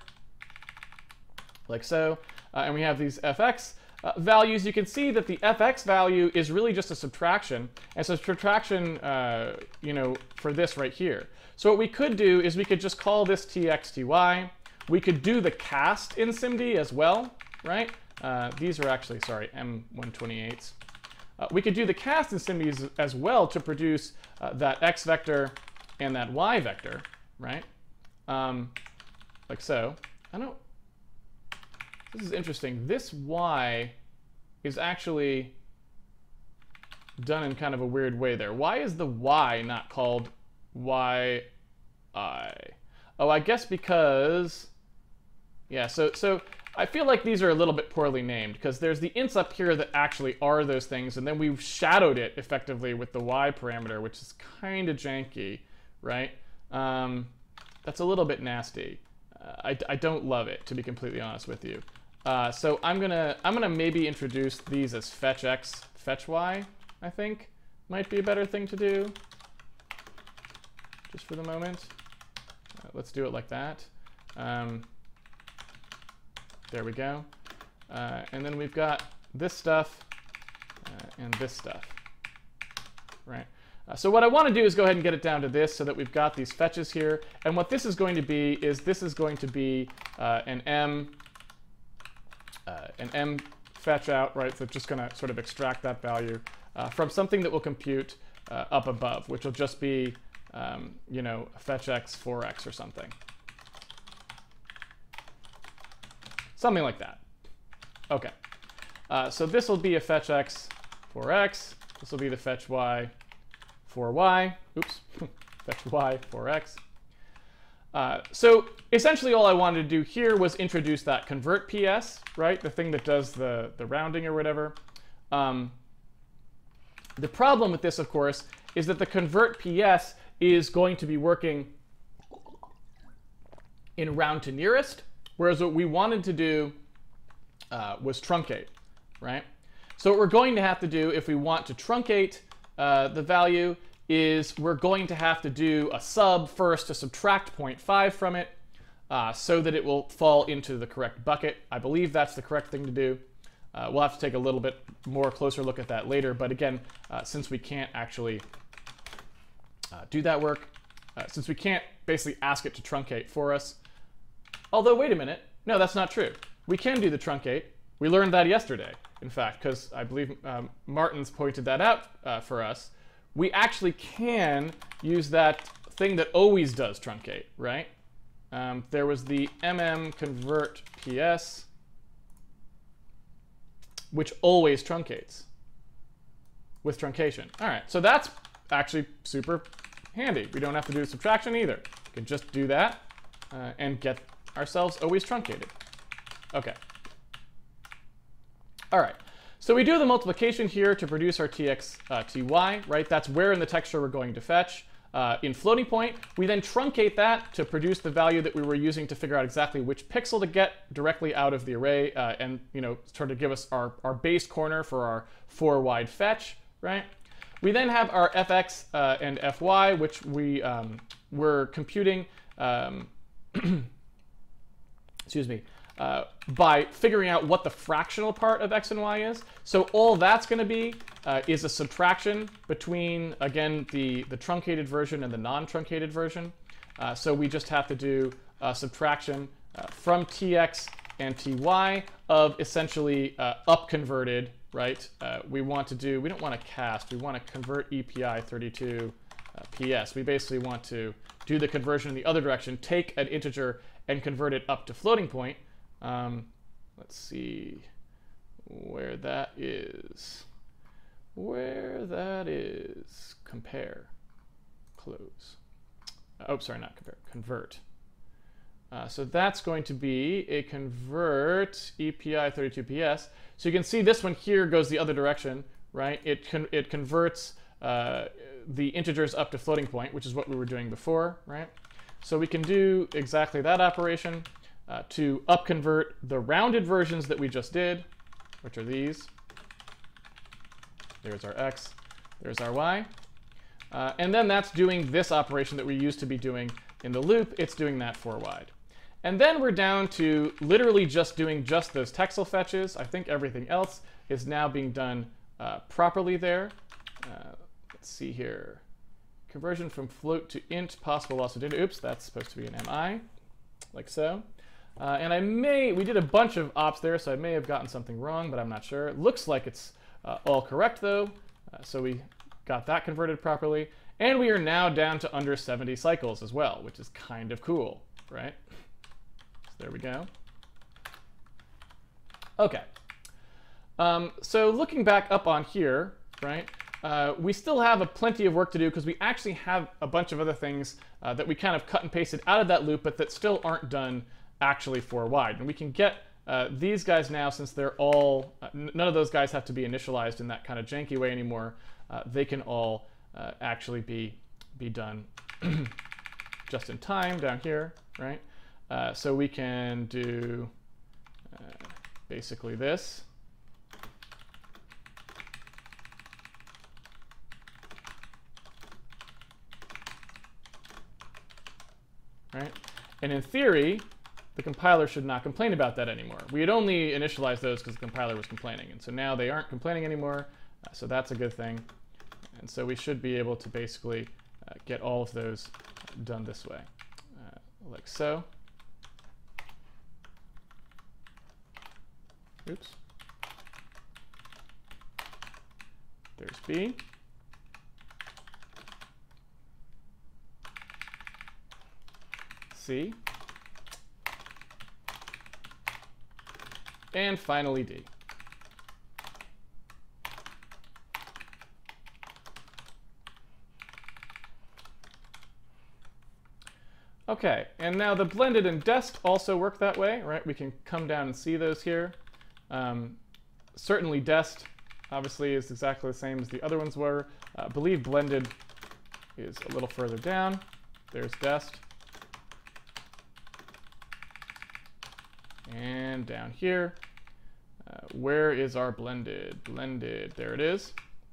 like so, uh, and we have these F X uh, values, you can see that the F X value is really just a subtraction. And so subtraction, uh, you know, for this right here. So what we could do is we could just call this T X T Y. We could do the cast in SIMD as well, right? Uh, these are actually, sorry, M one twenty-eights. Uh, we could do the cast in SIMD as, as well to produce uh, that X vector and that Y vector, right? Um, like so. I don't. This is interesting. This Y is actually done in kind of a weird way there. Why is the Y not called Y I? Oh, I guess because, yeah, so so I feel like these are a little bit poorly named because there's the ints up here that actually are those things, and then we've shadowed it effectively with the Y parameter, which is kind of janky, right? Um, that's a little bit nasty. Uh, I, I don't love it, to be completely honest with you. Uh, so I'm gonna I'm gonna maybe introduce these as fetch X, fetch Y. I think might be a better thing to do, just for the moment. Uh, let's do it like that. Um, there we go. Uh, and then we've got this stuff uh, and this stuff, right? Uh, so what I want to do is go ahead and get it down to this so that we've got these fetches here. And what this is going to be is this is going to be uh, an M, uh, an M fetch out, right? So it's just going to sort of extract that value uh, from something that will compute uh, up above, which will just be, um, you know, fetch x, four x or something. Something like that. Okay. Uh, so this will be a fetch x, four x. This will be the fetch y, four y. Oops. Fetch y, four x. Uh, so essentially all I wanted to do here was introduce that convert P S, right? The thing that does the, the rounding or whatever. Um, the problem with this, of course, is that the convert P S is going to be working in round to nearest, whereas what we wanted to do uh, was truncate, right? So what we're going to have to do if we want to truncate uh, the value is we're going to have to do a sub first to subtract zero point five from it uh, so that it will fall into the correct bucket. I believe that's the correct thing to do. Uh, we'll have to take a little bit more closer look at that later. But again, uh, since we can't actually uh, do that work, uh, since we can't basically ask it to truncate for us, although wait a minute, no, that's not true. We can do the truncate. We learned that yesterday, in fact, because I believe um, Martins pointed that out uh, for us. We actually can use that thing that always does truncate, right? Um, there was the mm convert ps, which always truncates with truncation. All right, so that's actually super handy. We don't have to do subtraction either. We can just do that uh, and get ourselves always truncated. Okay. All right. So we do the multiplication here to produce our tx, uh, ty, right? That's where in the texture we're going to fetch. Uh, in floating point, we then truncate that to produce the value that we were using to figure out exactly which pixel to get directly out of the array uh, and, you know, sort of give us our, our base corner for our four wide fetch, right? We then have our fx uh, and fy, which we um, were computing, um, excuse me, Uh, by figuring out what the fractional part of x and y is. So all that's going to be uh, is a subtraction between, again, the, the truncated version and the non-truncated version. Uh, so we just have to do a subtraction uh, from tx and ty of essentially uh, up-converted, right? Uh, we want to do, we don't want to cast, we want to convert E P I thirty-two uh, P S. We basically want to do the conversion in the other direction, take an integer and convert it up to floating point. Um, let's see where that is. Where that is. Compare. Close. Oh, sorry, not compare. Convert. Uh, so that's going to be a convert E P I thirty-two P S. So you can see this one here goes the other direction, right? It, con it converts uh, the integers up to floating point, which is what we were doing before, right? So we can do exactly that operation. Uh, to up-convert the rounded versions that we just did, which are these. There's our x, there's our y. Uh, and then that's doing this operation that we used to be doing in the loop. It's doing that four wide. And then we're down to literally just doing just those texel fetches. I think everything else is now being done uh, properly there. Uh, let's see here. Conversion from float to int, possible loss of data. Oops, that's supposed to be an M I, like so. Uh, and I may, we did a bunch of ops there, so I may have gotten something wrong, but I'm not sure. It looks like it's uh, all correct, though. Uh, so we got that converted properly. And we are now down to under seventy cycles as well, which is kind of cool, right? So there we go. OK. Um, so looking back up on here, right, uh, we still have a plenty of work to do because we actually have a bunch of other things uh, that we kind of cut and pasted out of that loop, but that still aren't done actually four wide. And we can get uh, these guys now, since they're all, uh, none of those guys have to be initialized in that kind of janky way anymore. Uh, they can all uh, actually be, be done just in time down here, right? Uh, so we can do uh, basically this. Right? And in theory, the compiler should not complain about that anymore. We had only initialized those because the compiler was complaining. And so now they aren't complaining anymore. Uh, so that's a good thing. And so we should be able to basically uh, get all of those done this way, uh, like so. Oops. There's B. C. And finally D. Okay, and now the blended and dest also work that way, right? We can come down and see those here. Um, certainly dest, obviously, is exactly the same as the other ones were. Uh, I believe blended is a little further down. There's dest. And down here, uh, where is our blended? Blended, there it is.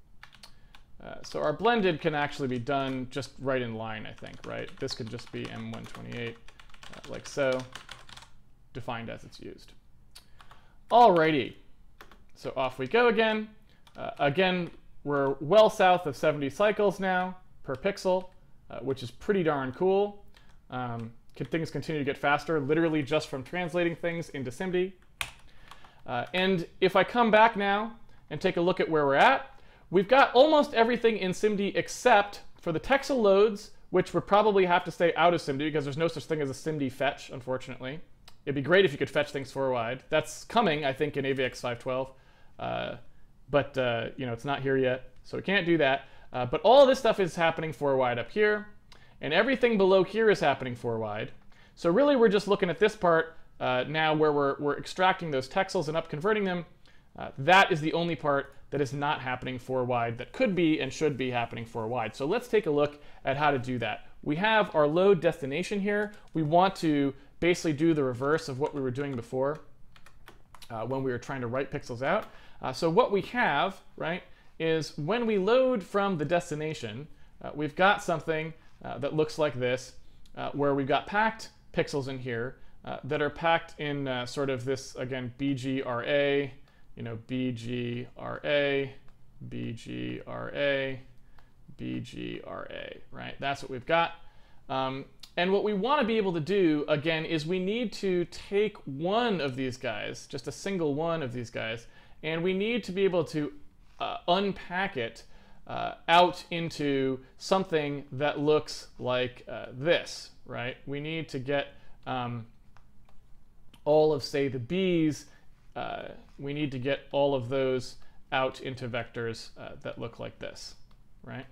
Uh, so our blended can actually be done just right in line, I think, right? This could just be M one twenty-eight, uh, like so, defined as it's used. Alrighty, so off we go again. Uh, again, we're well south of seventy cycles now per pixel, uh, which is pretty darn cool. Um, can things continue to get faster, literally just from translating things into SIMD. Uh, and if I come back now and take a look at where we're at, we've got almost everything in SIMD except for the Texel loads, which would probably have to stay out of SIMD because there's no such thing as a SIMD fetch, unfortunately. It'd be great if you could fetch things four wide. That's coming, I think, in A V X five twelve, uh, but uh, you know, it's not here yet, so we can't do that. Uh, but all this stuff is happening four wide up here, and everything below here is happening four wide. So really, we're just looking at this part uh, now where we're, we're extracting those Texels and up converting them. Uh, that is the only part that is not happening four wide that could be and should be happening four wide. So let's take a look at how to do that. We have our load destination here. We want to basically do the reverse of what we were doing before uh, when we were trying to write pixels out. Uh, so what we have, right, is when we load from the destination, uh, we've got something uh, that looks like this, uh, where we've got packed pixels in here uh, that are packed in uh, sort of this, again, B G R A, you know, B G R A, B G R A, B G R A, right? That's what we've got. Um, and what we want to be able to do, again, is we need to take one of these guys, just a single one of these guys, and we need to be able to uh, unpack it uh, out into something that looks like uh, this, right? We need to get um, all of, say, the B's, uh, we need to get all of those out into vectors uh, that look like this, right?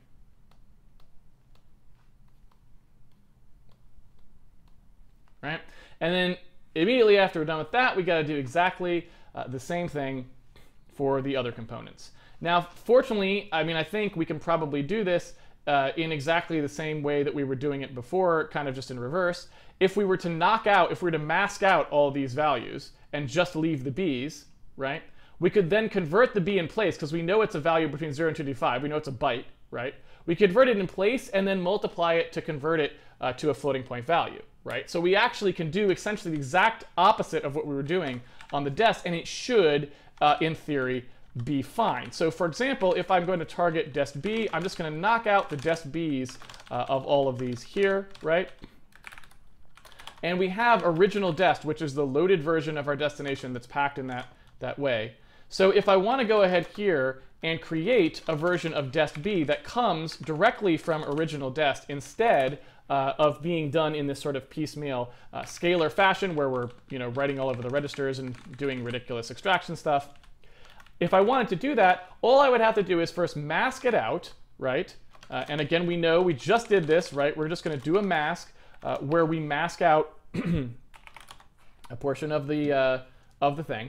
Right? And then immediately after we're done with that, we got to do exactly uh, the same thing for the other components. Now, fortunately, I mean, I think we can probably do this uh, in exactly the same way that we were doing it before, kind of just in reverse. If we were to knock out, if we were to mask out all these values and just leave the B's, right? We could then convert the B in place because we know it's a value between zero and two fifty-five. We know it's a byte, right? We convert it in place and then multiply it to convert it uh, to a floating point value, right? So we actually can do essentially the exact opposite of what we were doing on the dest, and it should, uh, in theory, be fine. So for example, if I'm going to target dest B, I'm just going to knock out the dest B's uh, of all of these here, right? And we have original dest, which is the loaded version of our destination that's packed in that, that way. So if I want to go ahead here and create a version of dest B that comes directly from original dest instead uh, of being done in this sort of piecemeal uh, scalar fashion where we're, you know, writing all over the registers and doing ridiculous extraction stuff. If I wanted to do that, all I would have to do is first mask it out, right? Uh, and again, we know we just did this, right? We're just going to do a mask uh, where we mask out a portion of the uh, of the thing.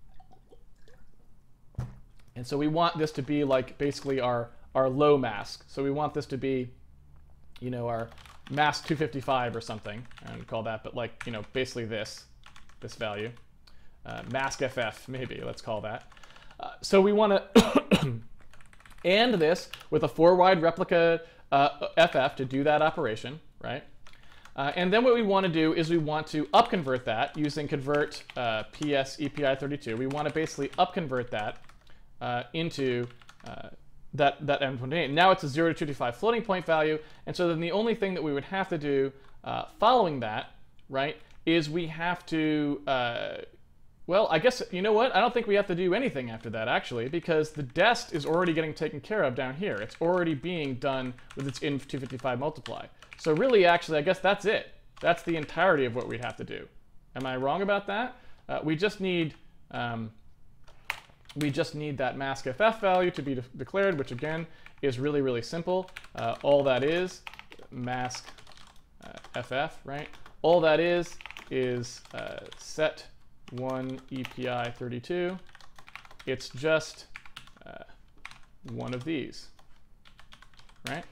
And so we want this to be like basically our, our low mask. So we want this to be, you know, our mask two fifty-five or something. I don't call that, but like, you know, basically this, this value. Uh, mask F F, maybe, let's call that. Uh, so we want to and this with a four-wide replica uh, F F to do that operation, right? Uh, and then what we want to do is we want to upconvert that using convert uh, P S E P I thirty-two. We want to basically upconvert that Uh, into uh, that, that M twenty-eight. Now it's a zero to two fifty-five floating point value, and so then the only thing that we would have to do uh, following that, right, is we have to, uh, well, I guess, you know what, I don't think we have to do anything after that, actually, because the dest is already getting taken care of down here. It's already being done with its in two fifty-five multiply. So really, actually, I guess that's it. That's the entirety of what we'd have to do. Am I wrong about that? Uh, we just need um, we just need that mask F F value to be de declared, which again is really, really simple. Uh, all that is mask uh, F F, right? All that is is uh, set one E P I thirty-two. It's just uh, one of these, right?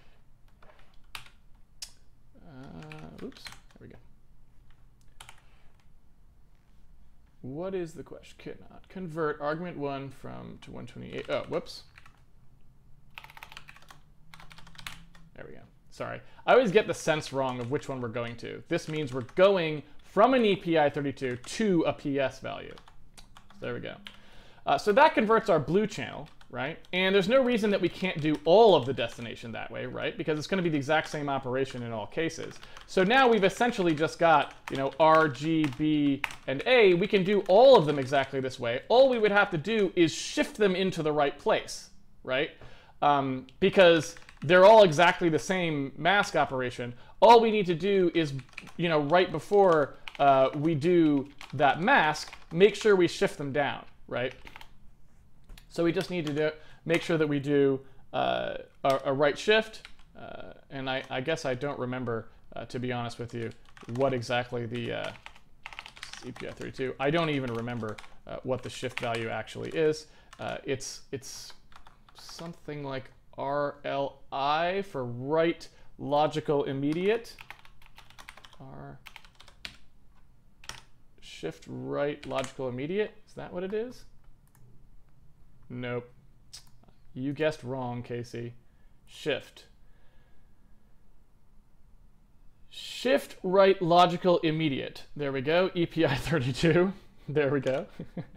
Uh, oops, there we go. What is the question? Cannot convert argument one from to one twenty-eight. Oh, whoops. There we go. Sorry. I always get the sense wrong of which one we're going to. This means we're going from an E P I thirty-two to a P S value. So there we go. Uh, so that converts our blue channel, right? And there's no reason that we can't do all of the destination that way, right? Because it's going to be the exact same operation in all cases. So now we've essentially just got, you know, R, G, B, and A. We can do all of them exactly this way. All we would have to do is shift them into the right place, right? Um, because they're all exactly the same mask operation. All we need to do is, you know, right before uh, we do that mask, make sure we shift them down, right? So we just need to do, make sure that we do uh, a, a right shift. Uh, and I, I guess I don't remember, uh, to be honest with you, what exactly the uh, E P I thirty-two. I don't even remember uh, what the shift value actually is. Uh, it's, it's something like R L I for right logical immediate. R shift right logical immediate. Is that what it is? Nope. You guessed wrong, Casey. Shift. Shift right logical immediate. There we go. E P I thirty-two. There we go.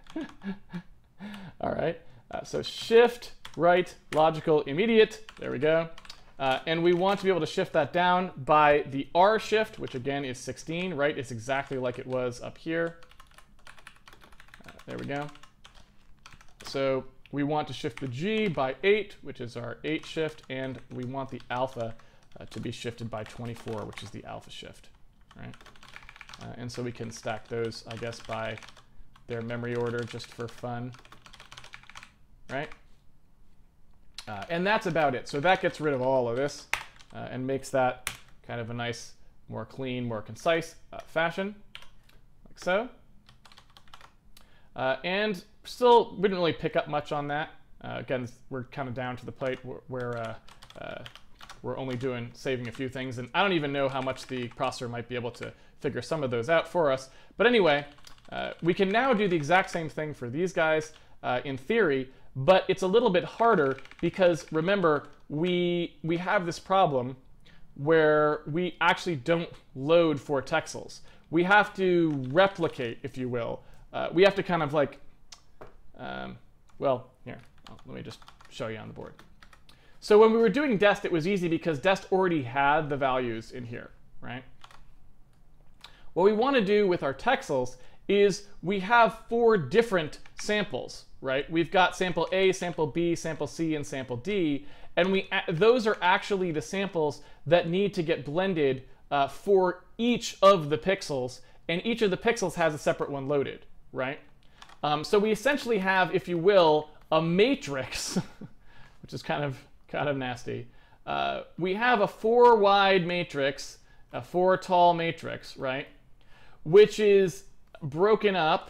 All right. Uh, so shift right logical immediate. There we go. Uh, and we want to be able to shift that down by the R shift, which again is sixteen, right? It's exactly like it was up here. Uh, there we go. So we want to shift the G by eight, which is our eight shift, and we want the alpha uh, to be shifted by twenty-four, which is the alpha shift, right? Uh, and so we can stack those, I guess, by their memory order just for fun, right? Uh, and that's about it. So that gets rid of all of this uh, and makes that kind of a nice, more clean, more concise uh, fashion, like so. Uh, and still, we didn't really pick up much on that. Uh, again, we're kind of down to the plate where uh, uh, we're only doing saving a few things, and I don't even know how much the processor might be able to figure some of those out for us. But anyway, uh, we can now do the exact same thing for these guys uh, in theory, but it's a little bit harder because remember, we we have this problem where we actually don't load four texels. We have to replicate, if you will. Uh, we have to kind of like, um, well, here, oh, let me just show you on the board. So when we were doing dest, it was easy because dest already had the values in here, right? What we want to do with our texels is we have four different samples, right? We've got sample A, sample B, sample C, and sample D, and we those are actually the samples that need to get blended uh, for each of the pixels, and each of the pixels has a separate one loaded, right? Um, so we essentially have, if you will, a matrix, which is kind of kind of nasty. Uh, we have a four wide matrix, a four tall matrix, right? Which is broken up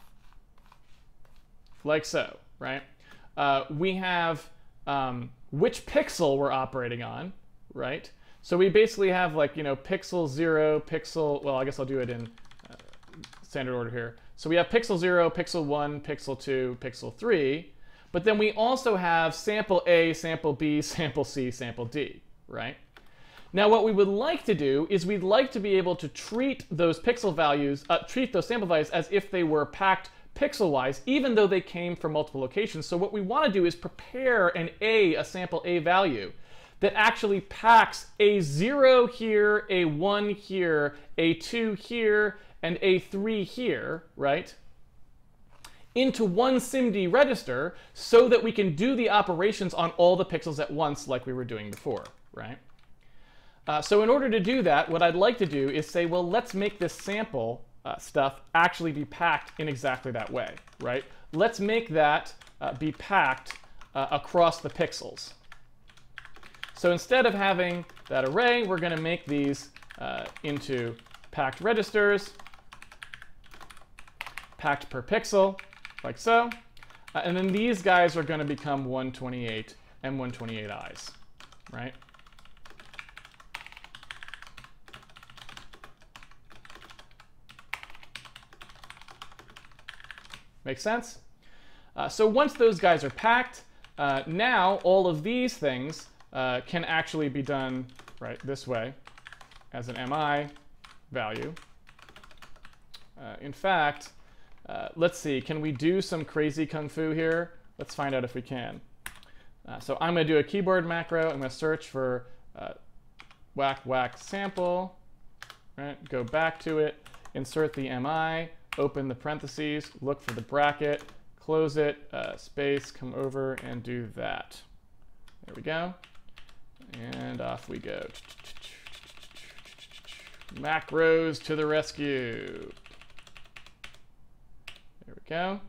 like so, right? Uh, we have um, which pixel we're operating on, right? So we basically have like, you know, pixel zero, pixel, well, I guess I'll do it in uh, standard order here. So we have pixel zero, pixel one, pixel two, pixel three, but then we also have sample A, sample B, sample C, sample D, right? Now what we would like to do is we'd like to be able to treat those pixel values, uh, treat those sample values as if they were packed pixel-wise, even though they came from multiple locations. So what we want to do is prepare an A, a sample A value, that actually packs A zero here, A one here, A two here, and A three here, right, into one SIMD register so that we can do the operations on all the pixels at once like we were doing before, right? Uh, so in order to do that, what I'd like to do is say, well, let's make this sample uh, stuff actually be packed in exactly that way, right? Let's make that uh, be packed uh, across the pixels. So instead of having that array, we're going to make these uh, into packed registers, packed per pixel, like so. Uh, and then these guys are going to become one twenty-eight and one twenty-eight i's, right? Makes sense? Uh, so once those guys are packed, uh, now all of these things uh, can actually be done right this way as an M I value. Uh, in fact, uh, let's see, can we do some crazy kung fu here? Let's find out if we can. Uh, so I'm going to do a keyboard macro. I'm going to search for uh, whack whack sample, right? Go back to it, insert the M I, open the parentheses, look for the bracket, close it, uh, space, come over and do that. There we go. And off we go. Macros to the rescue. There we go.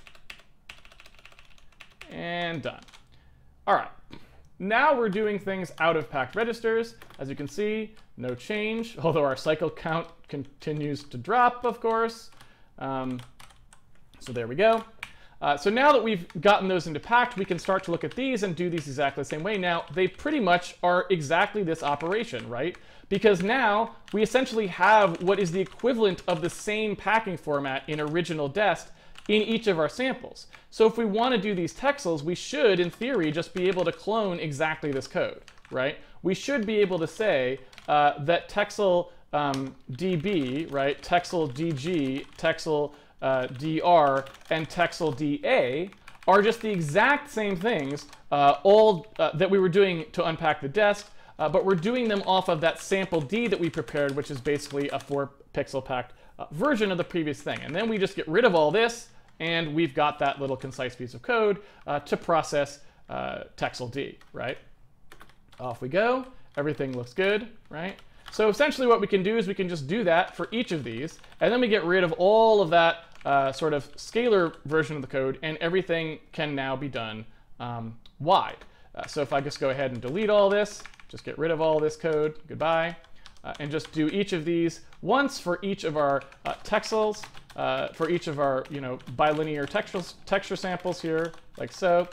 And done. All right. Now we're doing things out of packed registers. As you can see, no change, although our cycle count continues to drop, of course. Um, so there we go. Uh, so now that we've gotten those into packed, we can start to look at these and do these exactly the same way. Now, they pretty much are exactly this operation, right? Because now we essentially have what is the equivalent of the same packing format in original dest in each of our samples. So if we want to do these texels, we should, in theory, just be able to clone exactly this code, right? We should be able to say uh, that texel um, db, right, texel dg, texel uh, dr, and texel da are just the exact same things, uh, all uh, that we were doing to unpack the dest, uh, but we're doing them off of that sample d that we prepared, which is basically a four pixel packed uh, version of the previous thing. And then we just get rid of all this, and we've got that little concise piece of code uh, to process uh, texel D, right? Off we go. Everything looks good, right? So essentially what we can do is we can just do that for each of these, and then we get rid of all of that uh, sort of scalar version of the code, and everything can now be done um, wide. Uh, so if I just go ahead and delete all this, just get rid of all this code, goodbye, uh, and just do each of these once for each of our uh, texels, uh, for each of our you know bilinear texture, texture samples here, like so.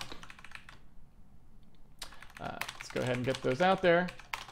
Uh, let's go ahead and get those out there.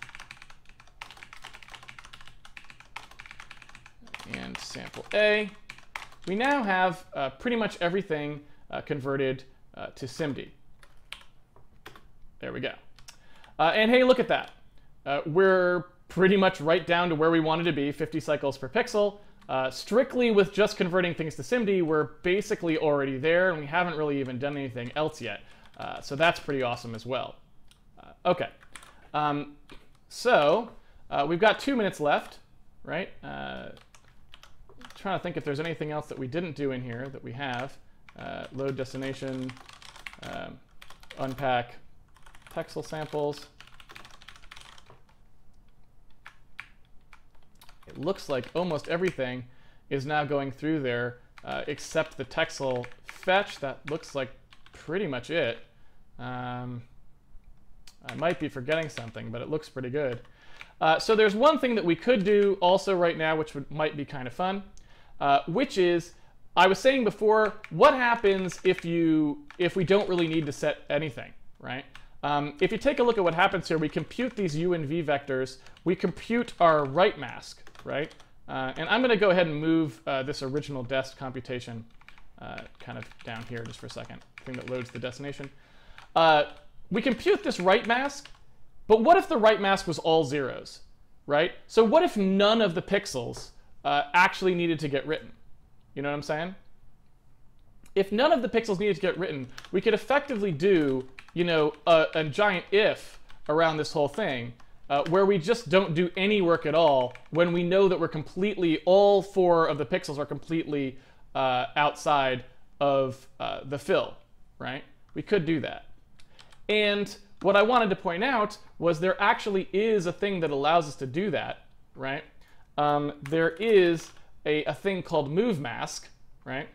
And sample A. We now have uh, pretty much everything uh, converted uh, to S I M D. There we go. Uh, and hey, look at that. Uh, we're pretty much right down to where we wanted to be, fifty cycles per pixel. Uh, strictly with just converting things to S I M D, we're basically already there, and we haven't really even done anything else yet. Uh, so that's pretty awesome as well. Uh, OK. Um, so uh, we've got two minutes left, right? Uh, trying to think if there's anything else that we didn't do in here that we have. Uh, load destination, um, unpack texel samples. It looks like almost everything is now going through there uh, except the texel fetch. That looks like pretty much it. Um, I might be forgetting something, but it looks pretty good. Uh, so there's one thing that we could do also right now, which would, might be kind of fun, uh, which is, I was saying before, what happens if you if we don't really need to set anything, right? Um, if you take a look at what happens here, we compute these u and v vectors. We compute our right mask, right? Uh, and I'm going to go ahead and move uh, this original dest computation uh, kind of down here just for a second, thing that loads the destination. Uh, we compute this right mask, but what if the right mask was all zeros, right? So what if none of the pixels uh, actually needed to get written? You know what I'm saying? If none of the pixels needed to get written, we could effectively do, you know, a, a giant if around this whole thing, uh, where we just don't do any work at all when we know that we're completely, all four of the pixels are completely uh, outside of uh, the fill, right? We could do that. And what I wanted to point out was there actually is a thing that allows us to do that, right? Um, there is a, a thing called move mask, right?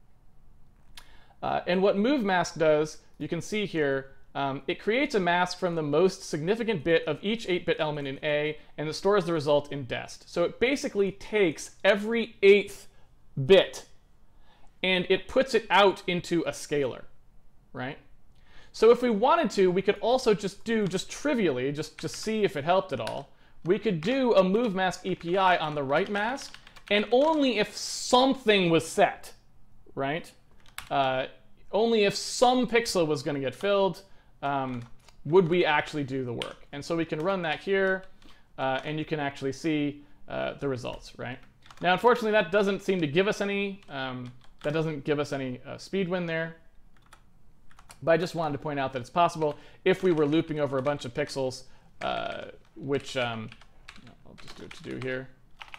Uh, and what move mask does, you can see here, um, it creates a mask from the most significant bit of each eight bit element in A, and it stores the result in dest. So it basically takes every eighth bit and it puts it out into a scalar, right? So if we wanted to, we could also just do, just trivially, just to see if it helped at all, we could do a move mask A P I on the right mask, and only if something was set, right? Uh, only if some pixel was going to get filled um, would we actually do the work. And so we can run that here, uh, and you can actually see uh, the results, right? Now, unfortunately, that doesn't seem to give us any, um, that doesn't give us any uh, speed win there. But I just wanted to point out that it's possible if we were looping over a bunch of pixels, uh, which um, I'll just do it to do here.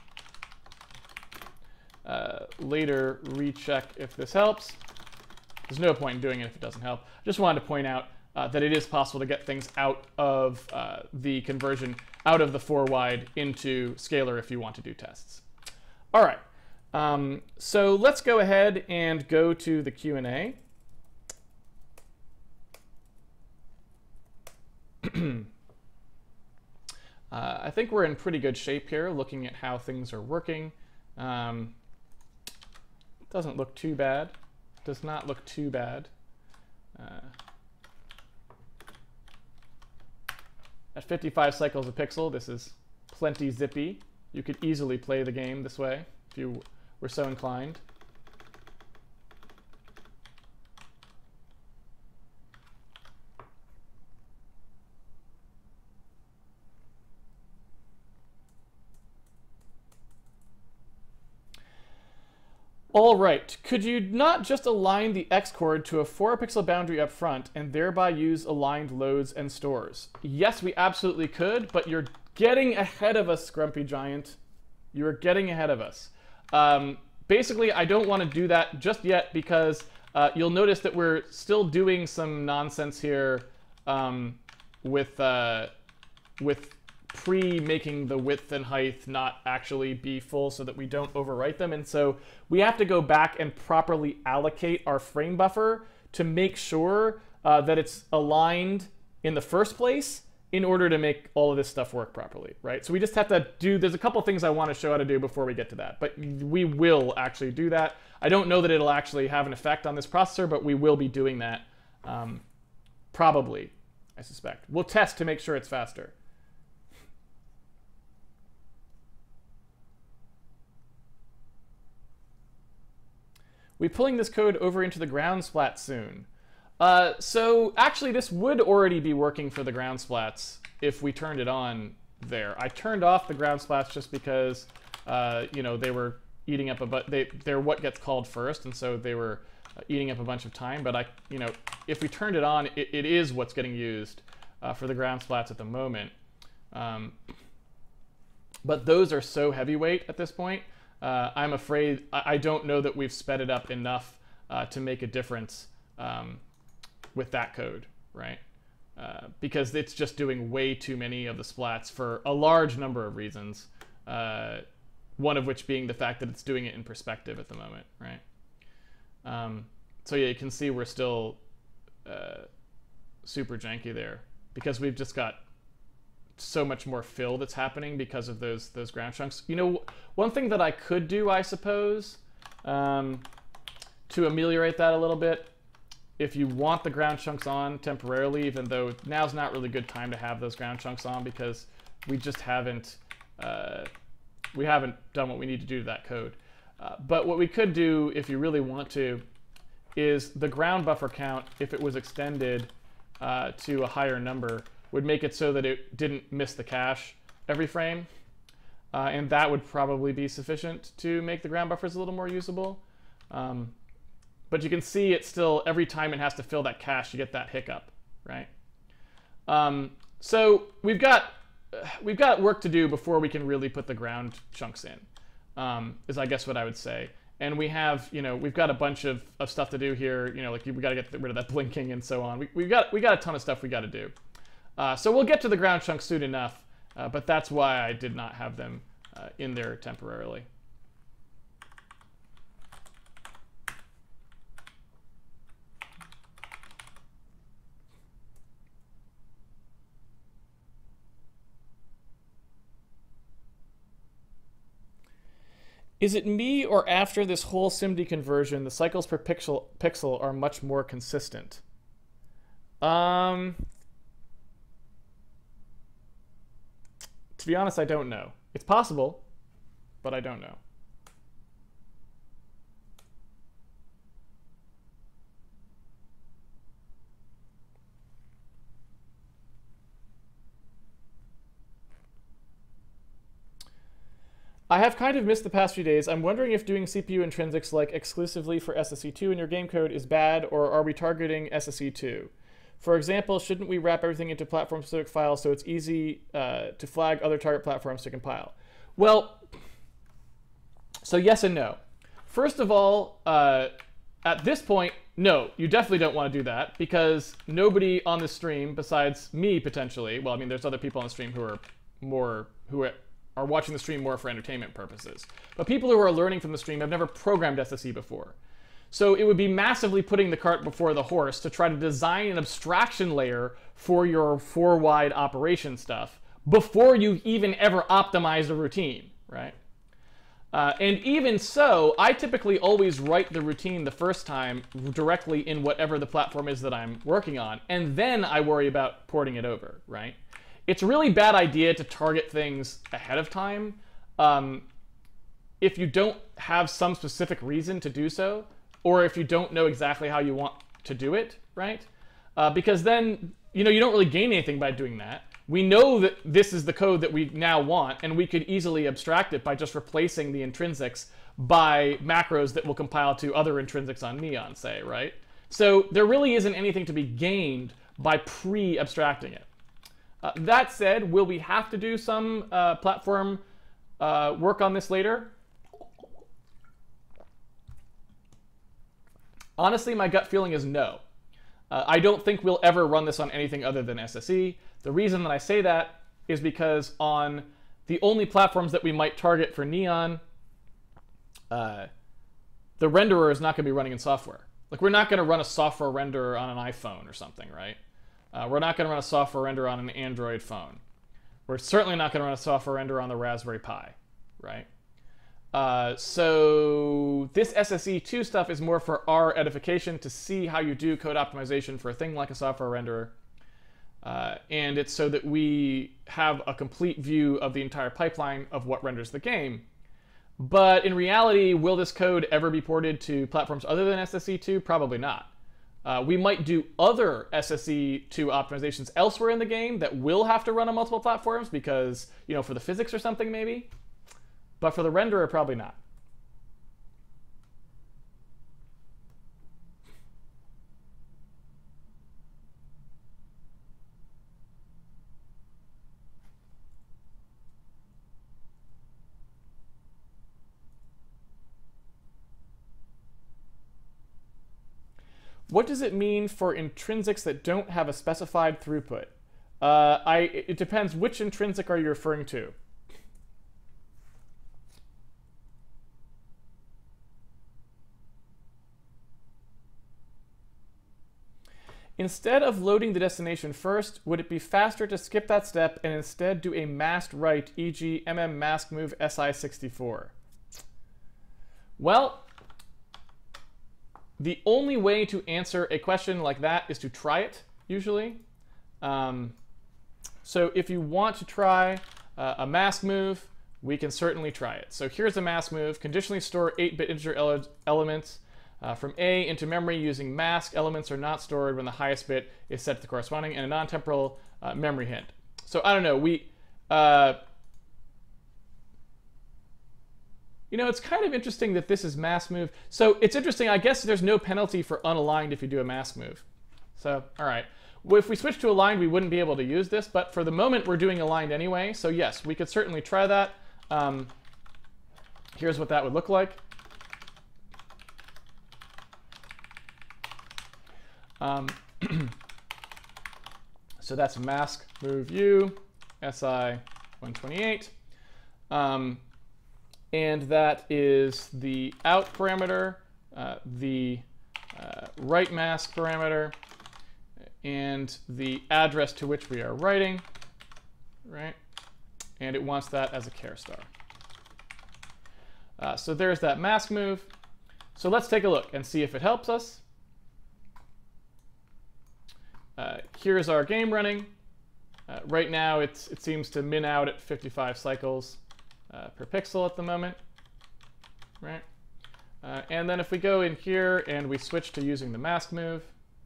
Uh, later recheck if this helps. There's no point in doing it if it doesn't help. Just wanted to point out uh, that it is possible to get things out of uh, the conversion, out of the four wide into scalar if you want to do tests. All right, um, so let's go ahead and go to the Q and A. uh, I think we're in pretty good shape here, looking at how things are working. Um, doesn't look too bad. Does not look too bad. Uh, at fifty-five cycles a pixel, this is plenty zippy. You could easily play the game this way if you were so inclined. All right, could you not just align the X-chord to a four pixel boundary up front and thereby use aligned loads and stores? Yes, we absolutely could, but you're getting ahead of us, Grumpy Giant. You are getting ahead of us. Um, basically, I don't want to do that just yet because uh, you'll notice that we're still doing some nonsense here um, with, uh, with pre-making the width and height not actually be full so that we don't overwrite them. And so we have to go back and properly allocate our frame buffer to make sure uh, that it's aligned in the first place in order to make all of this stuff work properly, right? So we just have to do, there's a couple things I want to show how to do before we get to that, but we will actually do that. I don't know that it'll actually have an effect on this processor, but we will be doing that um, probably, I suspect. We'll test to make sure it's faster. We're pulling this code over into the ground splat soon. Uh, so actually this would already be working for the ground splats if we turned it on there. I turned off the ground splats just because uh, you know, they were eating up a but they they're what gets called first, and so they were eating up a bunch of time. But I you know if we turned it on, it, it is what's getting used uh, for the ground splats at the moment. Um, but those are so heavyweight at this point. Uh, I'm afraid, I don't know that we've sped it up enough uh, to make a difference um, with that code, right? Uh, because it's just doing way too many of the splats for a large number of reasons, uh, one of which being the fact that it's doing it in perspective at the moment, right? Um, so yeah, you can see we're still uh, super janky there because we've just got so much more fill that's happening because of those those ground chunks. You know, one thing that I could do, I suppose, um, to ameliorate that a little bit, if you want the ground chunks on temporarily, even though now's not really a good time to have those ground chunks on because we just haven't uh, we haven't done what we need to do to that code. Uh, but what we could do, if you really want to, is the ground buffer count, if it was extended uh, to a higher number, would make it so that it didn't miss the cache every frame. Uh, and that would probably be sufficient to make the ground buffers a little more usable. Um, but you can see it still, every time it has to fill that cache, you get that hiccup, right? Um, so we've got, we've got work to do before we can really put the ground chunks in, um, is I guess what I would say. And we have, you know, we've got a bunch of, of stuff to do here. You know, like we got to get rid of that blinking and so on. We, we've got, we got a ton of stuff we got to do. Uh, so we'll get to the ground chunks soon enough, uh, but that's why I did not have them uh, in there temporarily. Is it me, or after this whole SIMD conversion, the cycles per pixel, pixel are much more consistent? Um, to be honest, I don't know. It's possible, but I don't know. I have kind of missed the past few days. I'm wondering if doing C P U intrinsics like exclusively for S S E two in your game code is bad, or are we targeting S S E two? For example, shouldn't we wrap everything into platform-specific files so it's easy uh, to flag other target platforms to compile? Well, so yes and no. First of all, uh, at this point, no, you definitely don't want to do that, because nobody on the stream besides me potentially, well, I mean, there's other people on the stream who are more, who are, are watching the stream more for entertainment purposes. But people who are learning from the stream have never programmed S S E before. So it would be massively putting the cart before the horse to try to design an abstraction layer for your four-wide operation stuff before you've even ever optimized a routine, right? Uh, and even so, I typically always write the routine the first time directly in whatever the platform is that I'm working on, and then I worry about porting it over, right? It's a really bad idea to target things ahead of time um, if you don't have some specific reason to do so, or if you don't know exactly how you want to do it, right? Uh, because then, you know, you don't really gain anything by doing that. We know that this is the code that we now want, and we could easily abstract it by just replacing the intrinsics by macros that will compile to other intrinsics on Neon, say, right? So there really isn't anything to be gained by pre-abstracting it. Uh, that said, will we have to do some uh, platform uh, work on this later? Honestly, my gut feeling is no. Uh, I don't think we'll ever run this on anything other than S S E. The reason that I say that is because on the only platforms that we might target for Neon, uh, the renderer is not going to be running in software. Like, we're not going to run a software renderer on an iPhone or something, right? Uh, we're not going to run a software renderer on an Android phone. We're certainly not going to run a software renderer on the Raspberry Pi, right? Uh, so this S S E two stuff is more for our edification to see how you do code optimization for a thing like a software renderer. Uh, and it's so that we have a complete view of the entire pipeline of what renders the game. But in reality, will this code ever be ported to platforms other than S S E two? Probably not. Uh, we might do other S S E two optimizations elsewhere in the game that will have to run on multiple platforms because, you know, for the physics or something maybe. But for the renderer, probably not. What does it mean for intrinsics that don't have a specified throughput? Uh, I, it depends. Which intrinsic are you referring to? Instead of loading the destination first, would it be faster to skip that step and instead do a masked write, for example mm mask move S I sixty-four? Well, the only way to answer a question like that is to try it, usually. Um, so if you want to try uh, a mask move, we can certainly try it. So here's a mask move. Conditionally store eight bit integer ele elements uh, from A into memory using mask. Elements are not stored when the highest bit is set to the corresponding, and a non-temporal uh, memory hint. So I don't know. We, uh, you know, it's kind of interesting that this is mask move. So it's interesting. I guess there's no penalty for unaligned if you do a mask move. So all right. Well, if we switch to aligned, we wouldn't be able to use this. But for the moment, we're doing aligned anyway. So yes, we could certainly try that. Um, here's what that would look like. Um, So that's mask move u, S I one twenty-eight. Um, and that is the out parameter, uh, the uh, write mask parameter, and the address to which we are writing, right? And it wants that as a char star. Uh, so there's that mask move. So let's take a look and see if it helps us. Uh, here's our game running. Uh, right now, it's, it seems to min out at fifty-five cycles uh, per pixel at the moment, right? Uh, and then if we go in here and we switch to using the mask move,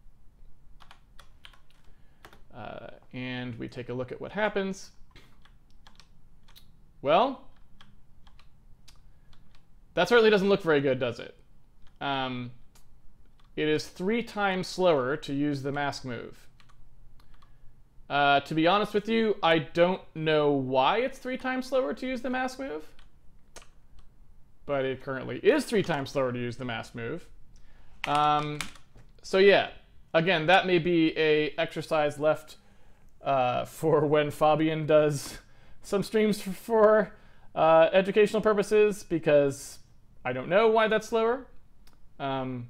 uh, and we take a look at what happens, well, that certainly doesn't look very good, does it? Um, it is three times slower to use the mask move. Uh, to be honest with you, I don't know why it's three times slower to use the mask move, but it currently is three times slower to use the mask move. Um, so yeah, again, that may be a exercise left uh, for when Fabian does some streams for, for uh, educational purposes, because I don't know why that's slower. Um,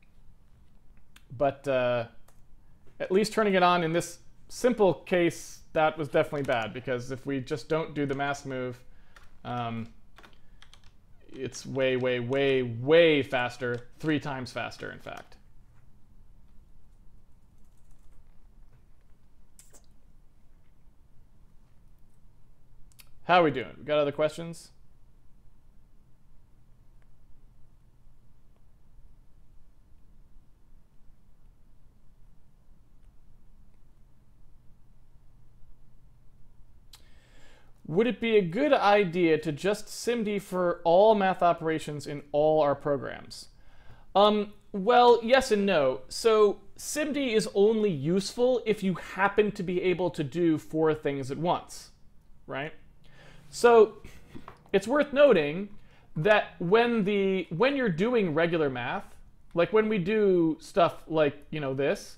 but uh, at least turning it on in this simple case, that was definitely bad, because if we just don't do the mask move, um, it's way, way, way, way faster, three times faster, in fact. How are we doing? We got other questions? Would it be a good idea to just SIMD for all math operations in all our programs? Um, well, yes and no. So SIMD is only useful if you happen to be able to do four things at once, right? So it's worth noting that when the when you're doing regular math, like when we do stuff like, you know, this,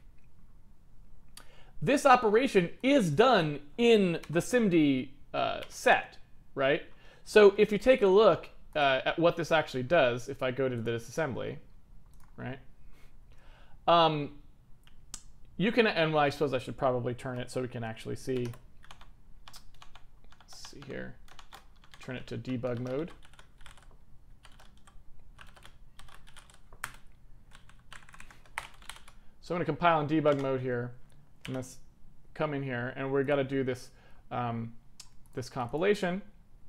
this operation is done in the SIMD uh, set, right? So if you take a look uh, at what this actually does, if I go to the disassembly, right? Um, you can, and well, I suppose I should probably turn it so we can actually see. Let's see here. Turn it to debug mode. So I'm going to compile in debug mode here. And let's come in here, and we've got to do this, um, this compilation.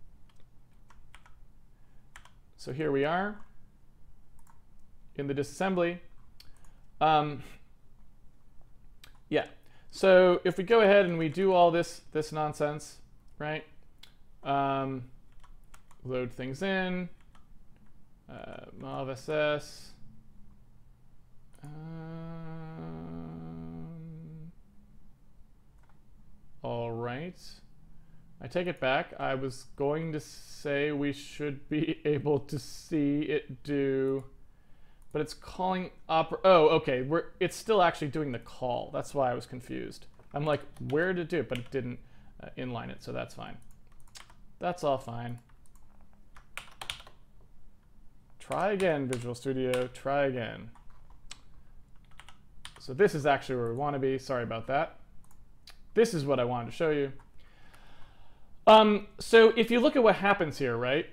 So here we are in the disassembly. Um, yeah. So if we go ahead and we do all this this nonsense, right? Um, load things in, uh, mov.ss. Um, all right. I take it back. I was going to say we should be able to see it do, but it's calling opera. Oh, okay. We're it's still actually doing the call. That's why I was confused. I'm like, where to do it? But it didn't uh, inline it, so that's fine. That's all fine. Try again, Visual Studio. Try again. So this is actually where we want to be. Sorry about that. This is what I wanted to show you. Um, so if you look at what happens here, right?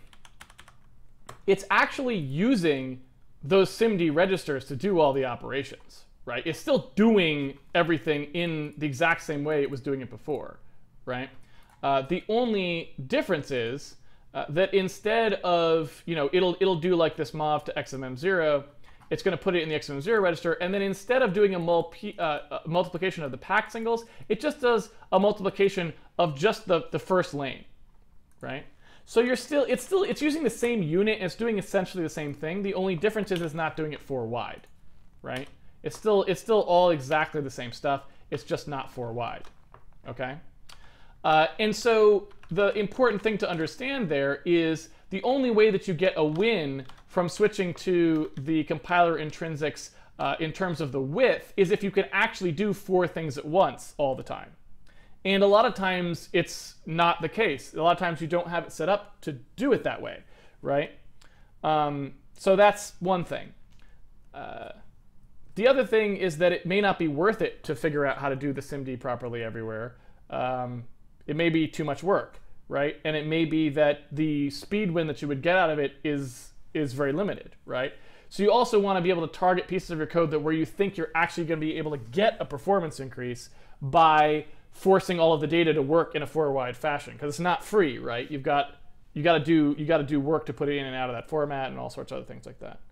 It's actually using those SIMD registers to do all the operations, right? It's still doing everything in the exact same way it was doing it before, right? Uh, the only difference is uh, that instead of, you know, it'll it'll do like this mov to X M M zero. It's going to put it in the X M M zero register, and then instead of doing a multi, uh, multiplication of the packed singles, it just does a multiplication of just the, the first lane, right? So you're still, it's still, it's using the same unit, and it's doing essentially the same thing. The only difference is it's not doing it four wide, right? It's still, it's still all exactly the same stuff. It's just not four wide, okay? Uh, and so the important thing to understand there is the only way that you get a win from switching to the compiler intrinsics uh, in terms of the width is if you can actually do four things at once all the time. And a lot of times it's not the case. A lot of times you don't have it set up to do it that way, right? Um, so that's one thing. Uh, the other thing is that it may not be worth it to figure out how to do the SIMD properly everywhere. Um, it may be too much work, right? And it may be that the speed win that you would get out of it is, is very limited, right? So you also want to be able to target pieces of your code that where you think you're actually going to be able to get a performance increase by forcing all of the data to work in a for-wide fashion, because it's not free, right? You've got you got to do you got to do work to put it in and out of that format and all sorts of other things like that.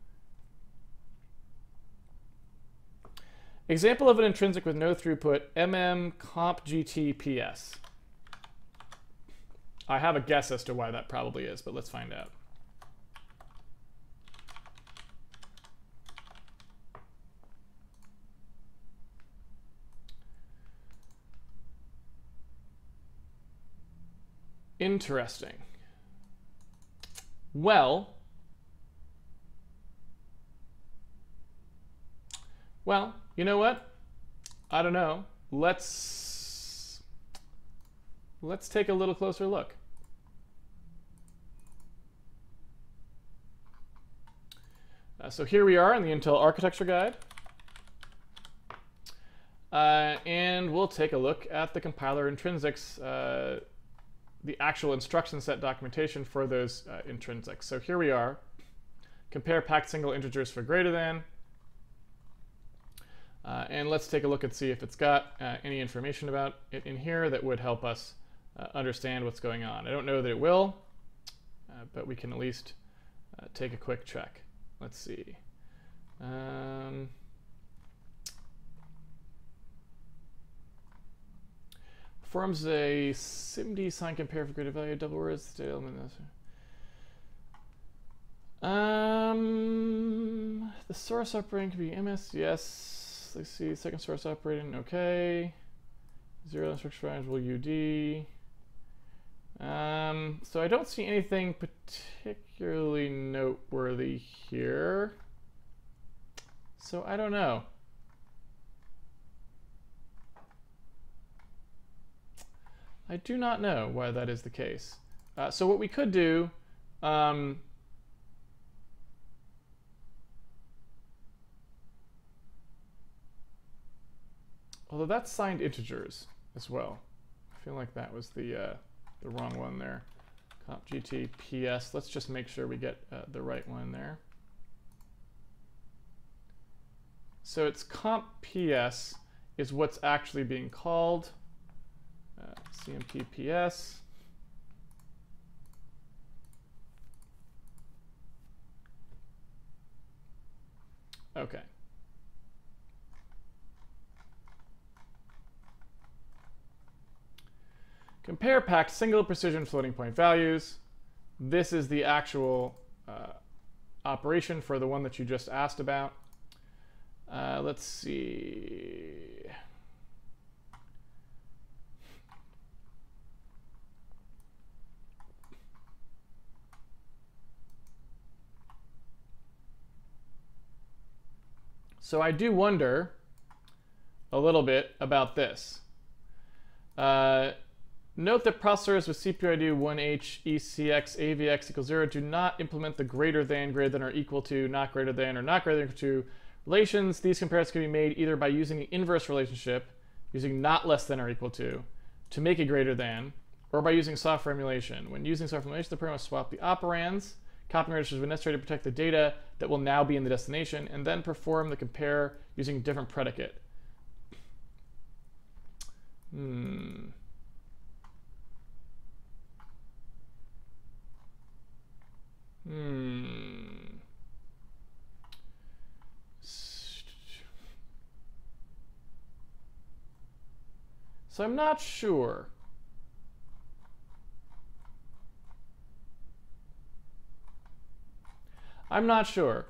Example of an intrinsic with no throughput: mm comp gt ps. I have a guess as to why that probably is, but let's find out. Interesting. Well, well, you know what? I don't know. Let's let's take a little closer look. Uh, so here we are in the Intel Architecture Guide. Uh, and we'll take a look at the compiler intrinsics, uh, the actual instruction set documentation for those uh, intrinsics. So here we are. Compare packed single integers for greater than. Uh, and let's take a look and see if it's got uh, any information about it in here that would help us uh, understand what's going on. I don't know that it will, uh, but we can at least uh, take a quick check. Let's see. Um, Performs a SIMD sign compare for greater value double words data element. Um, the source operating could be M S. Yes. Let's see. Second source operating. Okay. Zero instruction variable U D. Um, so I don't see anything particularly noteworthy here. So I don't know. I do not know why that is the case. Uh, so what we could do, um, although that's signed integers as well. I feel like that was the uh, the wrong one there. Comp gt ps. Let's just make sure we get uh, the right one there. So it's comp ps is what's actually being called. Uh, C M P P S. Okay. Compare packed single precision floating point values. This is the actual uh, operation for the one that you just asked about. Uh, let's see. So I do wonder a little bit about this. Uh, note that processors with C P U I D one H E C X A V X equals zero do not implement the greater than, greater than or equal to, not greater than, or not greater than or equal to relations. These comparisons can be made either by using the inverse relationship, using not less than or equal to, to make a greater than, or by using software emulation. When using software emulation, the program must swap the operands, copying registers when necessary to protect the data that will now be in the destination, and then perform the compare using a different predicate. Hmm. Hmm. So I'm not sure. I'm not sure.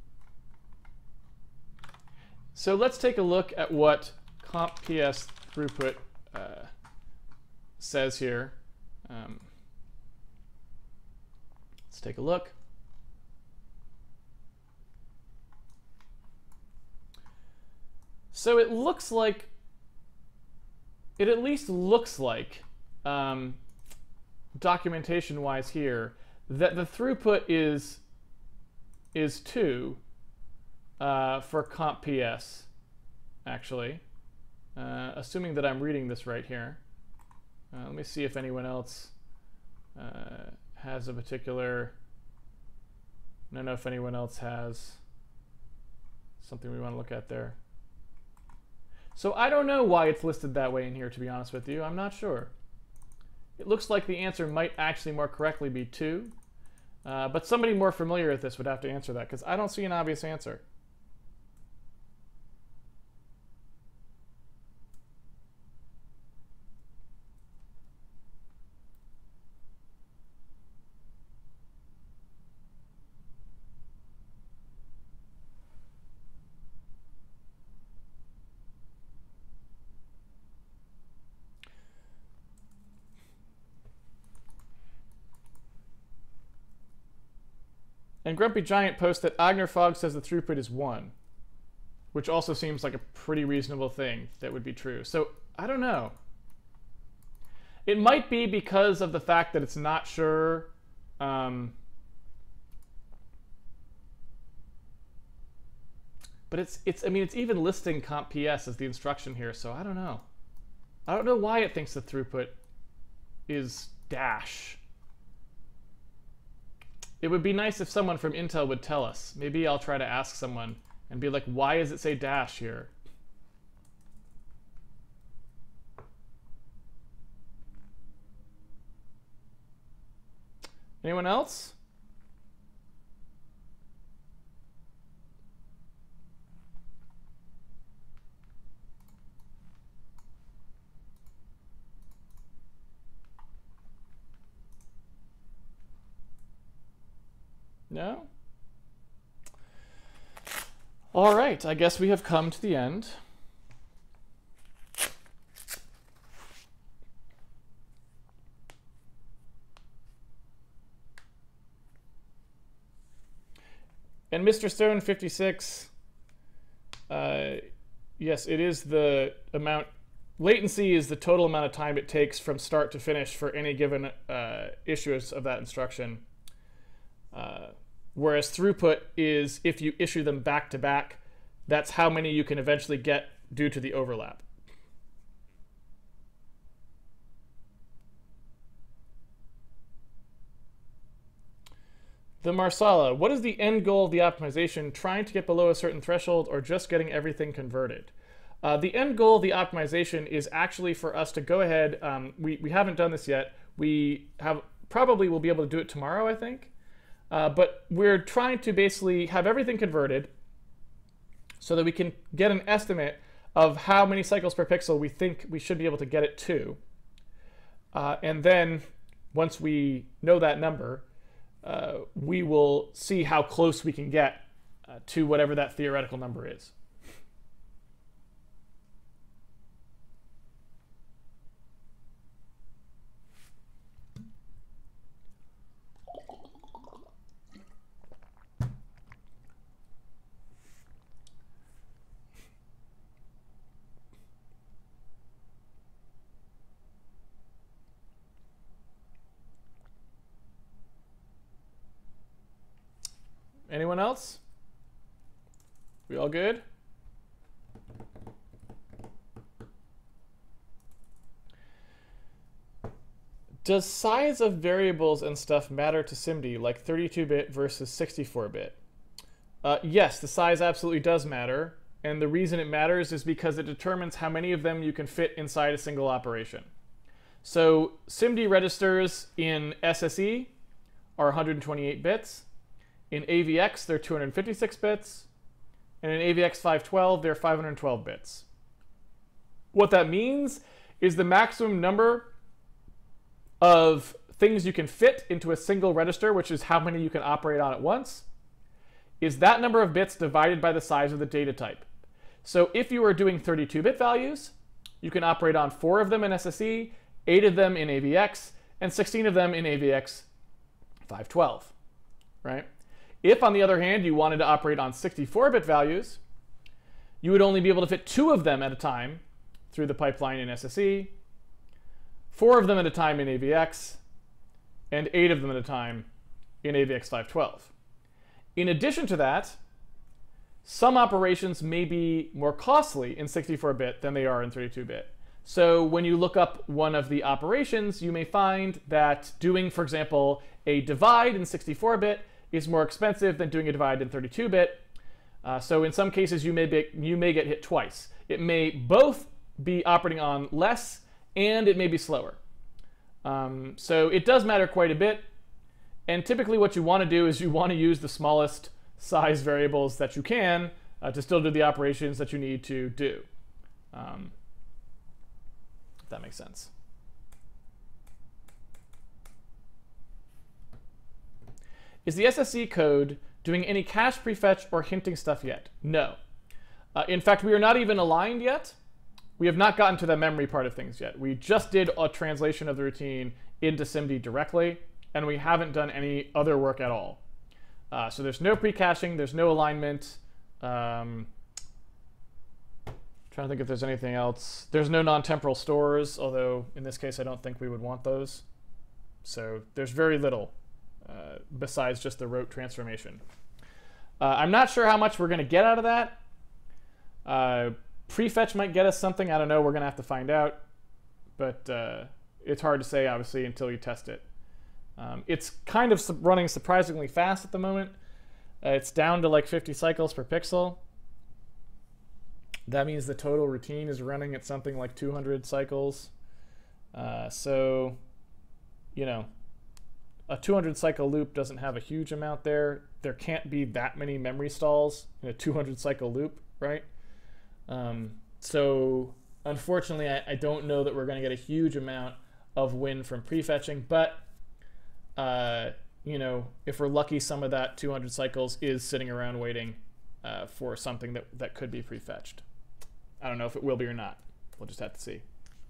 So let's take a look at what comp ps throughput uh, says here. Um, let's take a look. So it looks like, it at least looks like, um, documentation-wise here, that the throughput is is two uh, for CompPS, actually, uh, assuming that I'm reading this right here. Uh, let me see if anyone else uh, has a particular, I don't know if anyone else has something we want to look at there. So I don't know why it's listed that way in here, to be honest with you. I'm not sure. It looks like the answer might actually more correctly be two. Uh, but somebody more familiar with this would have to answer that, because I don't see an obvious answer. And Grumpy Giant posts that Agnarfog says the throughput is one, which also seems like a pretty reasonable thing that would be true. So I don't know. It might be because of the fact that it's not sure. Um, but it's it's I mean it's even listing CompPS as the instruction here, so I don't know. I don't know why it thinks the throughput is dash. It would be nice if someone from Intel would tell us. Maybe I'll try to ask someone and be like, why does it say dash here? Anyone else? No? All right, I guess we have come to the end. And Mister Stone fifty-six, uh, yes, it is the amount, latency is the total amount of time it takes from start to finish for any given uh, issuance of that instruction. Uh, whereas throughput is if you issue them back to back, that's how many you can eventually get due to the overlap. The Marsala, what is the end goal of the optimization? Trying to get below a certain threshold or just getting everything converted? Uh, the end goal of the optimization is actually for us to go ahead, um, we, we haven't done this yet, we have probably will be able to do it tomorrow, I think. Uh, but we're trying to basically have everything converted so that we can get an estimate of how many cycles per pixel we think we should be able to get it to. Uh, and then once we know that number, uh, we will see how close we can get uh, to whatever that theoretical number is. Anyone else? We all good? Does size of variables and stuff matter to SIMD, like thirty-two bit versus sixty-four bit? Uh, yes, the size absolutely does matter. And the reason it matters is because it determines how many of them you can fit inside a single operation. So SIMD registers in S S E are one hundred twenty-eight bits. In A V X, they're two hundred fifty-six bits. And in A V X five twelve, they're five hundred twelve bits. What that means is the maximum number of things you can fit into a single register, which is how many you can operate on at once, is that number of bits divided by the size of the data type. So if you are doing thirty-two bit values, you can operate on four of them in S S E, eight of them in A V X, and sixteen of them in A V X five twelve, right? If, on the other hand, you wanted to operate on sixty-four bit values, you would only be able to fit two of them at a time through the pipeline in S S E, four of them at a time in A V X, and eight of them at a time in A V X five twelve. In addition to that, some operations may be more costly in sixty-four bit than they are in thirty-two bit. So when you look up one of the operations, you may find that doing, for example, a divide in sixty-four bit is more expensive than doing a divide in thirty-two bit. Uh, so in some cases, you may, be, you may get hit twice. It may both be operating on less, and it may be slower. Um, so it does matter quite a bit. And typically what you want to do is you want to use the smallest size variables that you can uh, to still do the operations that you need to do. Um, if that makes sense. Is the S S E code doing any cache prefetch or hinting stuff yet? No. Uh, in fact, we are not even aligned yet. We have not gotten to the memory part of things yet. We just did a translation of the routine into SIMD directly, and we haven't done any other work at all. Uh, so there's no pre-caching, there's no alignment. Um, trying to think if there's anything else. There's no non-temporal stores, although in this case I don't think we would want those. So there's very little uh, besides just the rote transformation. Uh, I'm not sure how much we're going to get out of that. Uh, prefetch might get us something. I don't know. We're going to have to find out. But uh, it's hard to say, obviously, until you test it. Um, it's kind of su running surprisingly fast at the moment. Uh, it's down to like fifty cycles per pixel. That means the total routine is running at something like two hundred cycles. Uh, so, you know, a two hundred cycle loop doesn't have a huge amount there. There can't be that many memory stalls in a two hundred cycle loop, right? Um, so, unfortunately, I, I don't know that we're going to get a huge amount of win from prefetching, but Uh, you know, if we're lucky, some of that two hundred cycles is sitting around waiting uh, for something that, that could be prefetched. I don't know if it will be or not. We'll just have to see.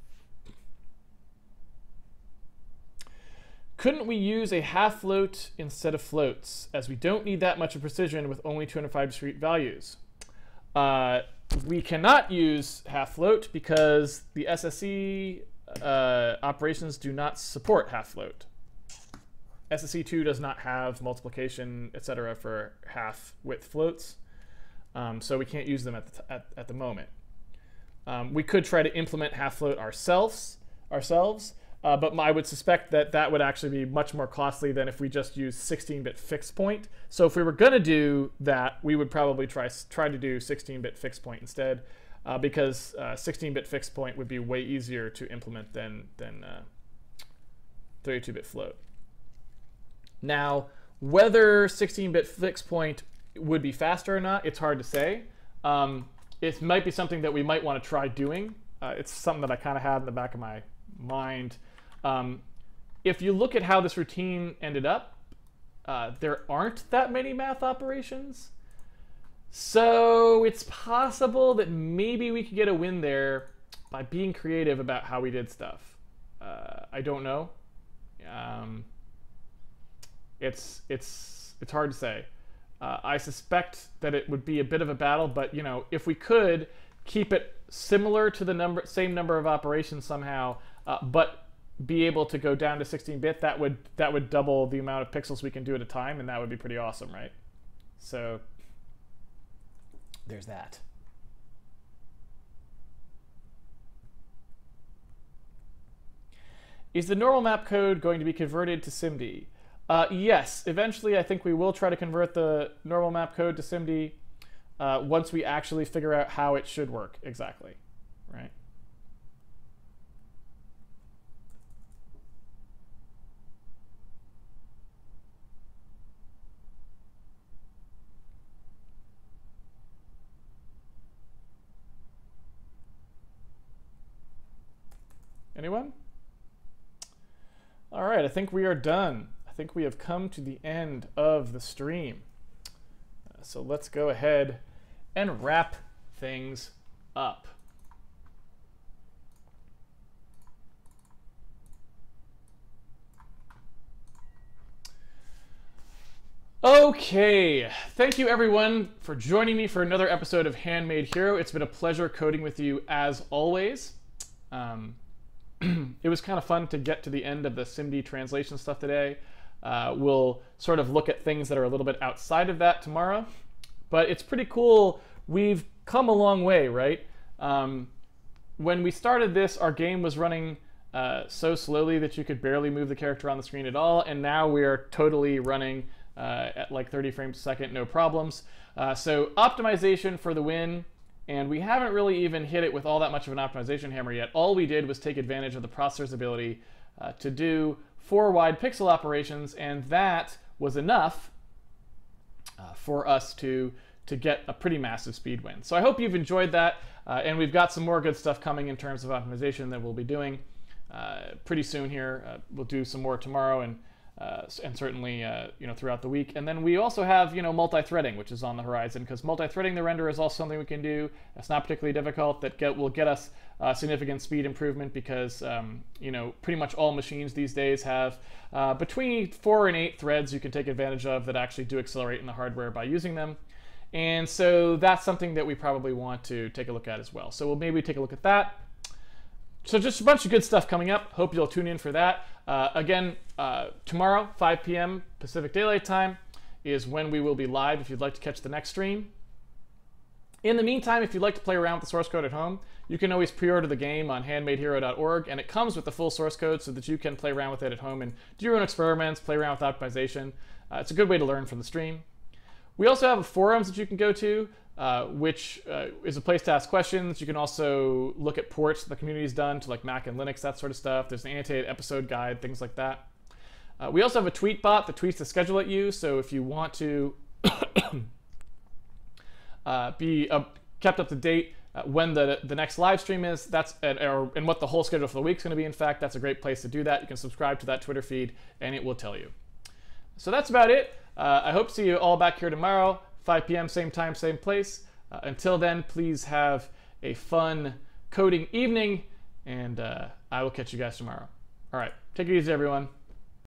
Couldn't we use a half float instead of floats, as we don't need that much of precision with only two hundred five discrete values? Uh, we cannot use half float because the S S E uh, operations do not support half float. S S E two does not have multiplication, et cetera, for half width floats, um, so we can't use them at the, t at, at the moment. Um, we could try to implement half float ourselves, ourselves, uh, but I would suspect that that would actually be much more costly than if we just used sixteen bit fixed point. So if we were going to do that, we would probably try try to do sixteen bit fixed point instead, uh, because sixteen bit uh, fixed point would be way easier to implement than than thirty-two bit float. Now, whether sixteen bit fixed point would be faster or not, it's hard to say. Um, it might be something that we might want to try doing. Uh, it's something that I kind of had in the back of my mind. Um, if you look at how this routine ended up, uh, there aren't that many math operations. So it's possible that maybe we could get a win there by being creative about how we did stuff. Uh, I don't know. Um, It's it's it's hard to say. Uh, I suspect that it would be a bit of a battle, but you know, if we could keep it similar to the number, same number of operations somehow, uh, but be able to go down to sixteen bit, that would that would double the amount of pixels we can do at a time, and that would be pretty awesome, right? So there's that. Is the normal map code going to be converted to SIMD? Uh, yes, eventually I think we will try to convert the normal map code to SIMD uh, once we actually figure out how it should work exactly, right? Anyone? All right, I think we are done. I think we have come to the end of the stream. Uh, so let's go ahead and wrap things up. Okay, thank you everyone for joining me for another episode of Handmade Hero. It's been a pleasure coding with you as always. Um, it was kind of fun to get to the end of the SimD translation stuff today. Uh, we'll sort of look at things that are a little bit outside of that tomorrow, but it's pretty cool. We've come a long way, right? Um, when we started this, our game was running uh, so slowly that you could barely move the character on the screen at all, and now we are totally running uh, at like thirty frames a second, no problems. Uh, so optimization for the win, and we haven't really even hit it with all that much of an optimization hammer yet. All we did was take advantage of the processor's ability uh, to do four wide pixel operations, and that was enough uh, for us to to get a pretty massive speed win. So I hope you've enjoyed that, uh, and we've got some more good stuff coming in terms of optimization that we'll be doing uh, pretty soon here. Uh, we'll do some more tomorrow and uh, and certainly uh, you know, throughout the week. And then we also have you know multi-threading, which is on the horizon, because multi-threading the render is also something we can do. It's not particularly difficult. That get, will get us uh, significant speed improvement, because um, you know pretty much all machines these days have uh, between four and eight threads you can take advantage of that actually do accelerate in the hardware by using them. And so that's something that we probably want to take a look at as well. So we'll maybe take a look at that. So just a bunch of good stuff coming up. Hope you'll tune in for that. Uh, again, uh, tomorrow, five p m Pacific Daylight Time, is when we will be live if you'd like to catch the next stream. In the meantime, if you'd like to play around with the source code at home, you can always pre-order the game on handmade hero dot org, and it comes with the full source code so that you can play around with it at home and do your own experiments, play around with optimization. Uh, it's a good way to learn from the stream. We also have forums that you can go to, uh, which uh, is a place to ask questions. You can also look at ports the community's done to like Mac and Linux, that sort of stuff. There's an annotated episode guide, things like that. Uh, we also have a tweet bot that tweets the schedule at you, so if you want to uh, be uh, kept up to date uh, when the, the next live stream is, that's uh, or, and what the whole schedule for the week is going to be, in fact, that's a great place to do that. You can subscribe to that Twitter feed, and it will tell you. So that's about it. Uh, I hope to see you all back here tomorrow, five p m, same time, same place. Uh, until then, please have a fun coding evening, and uh, I will catch you guys tomorrow. All right, take it easy, everyone.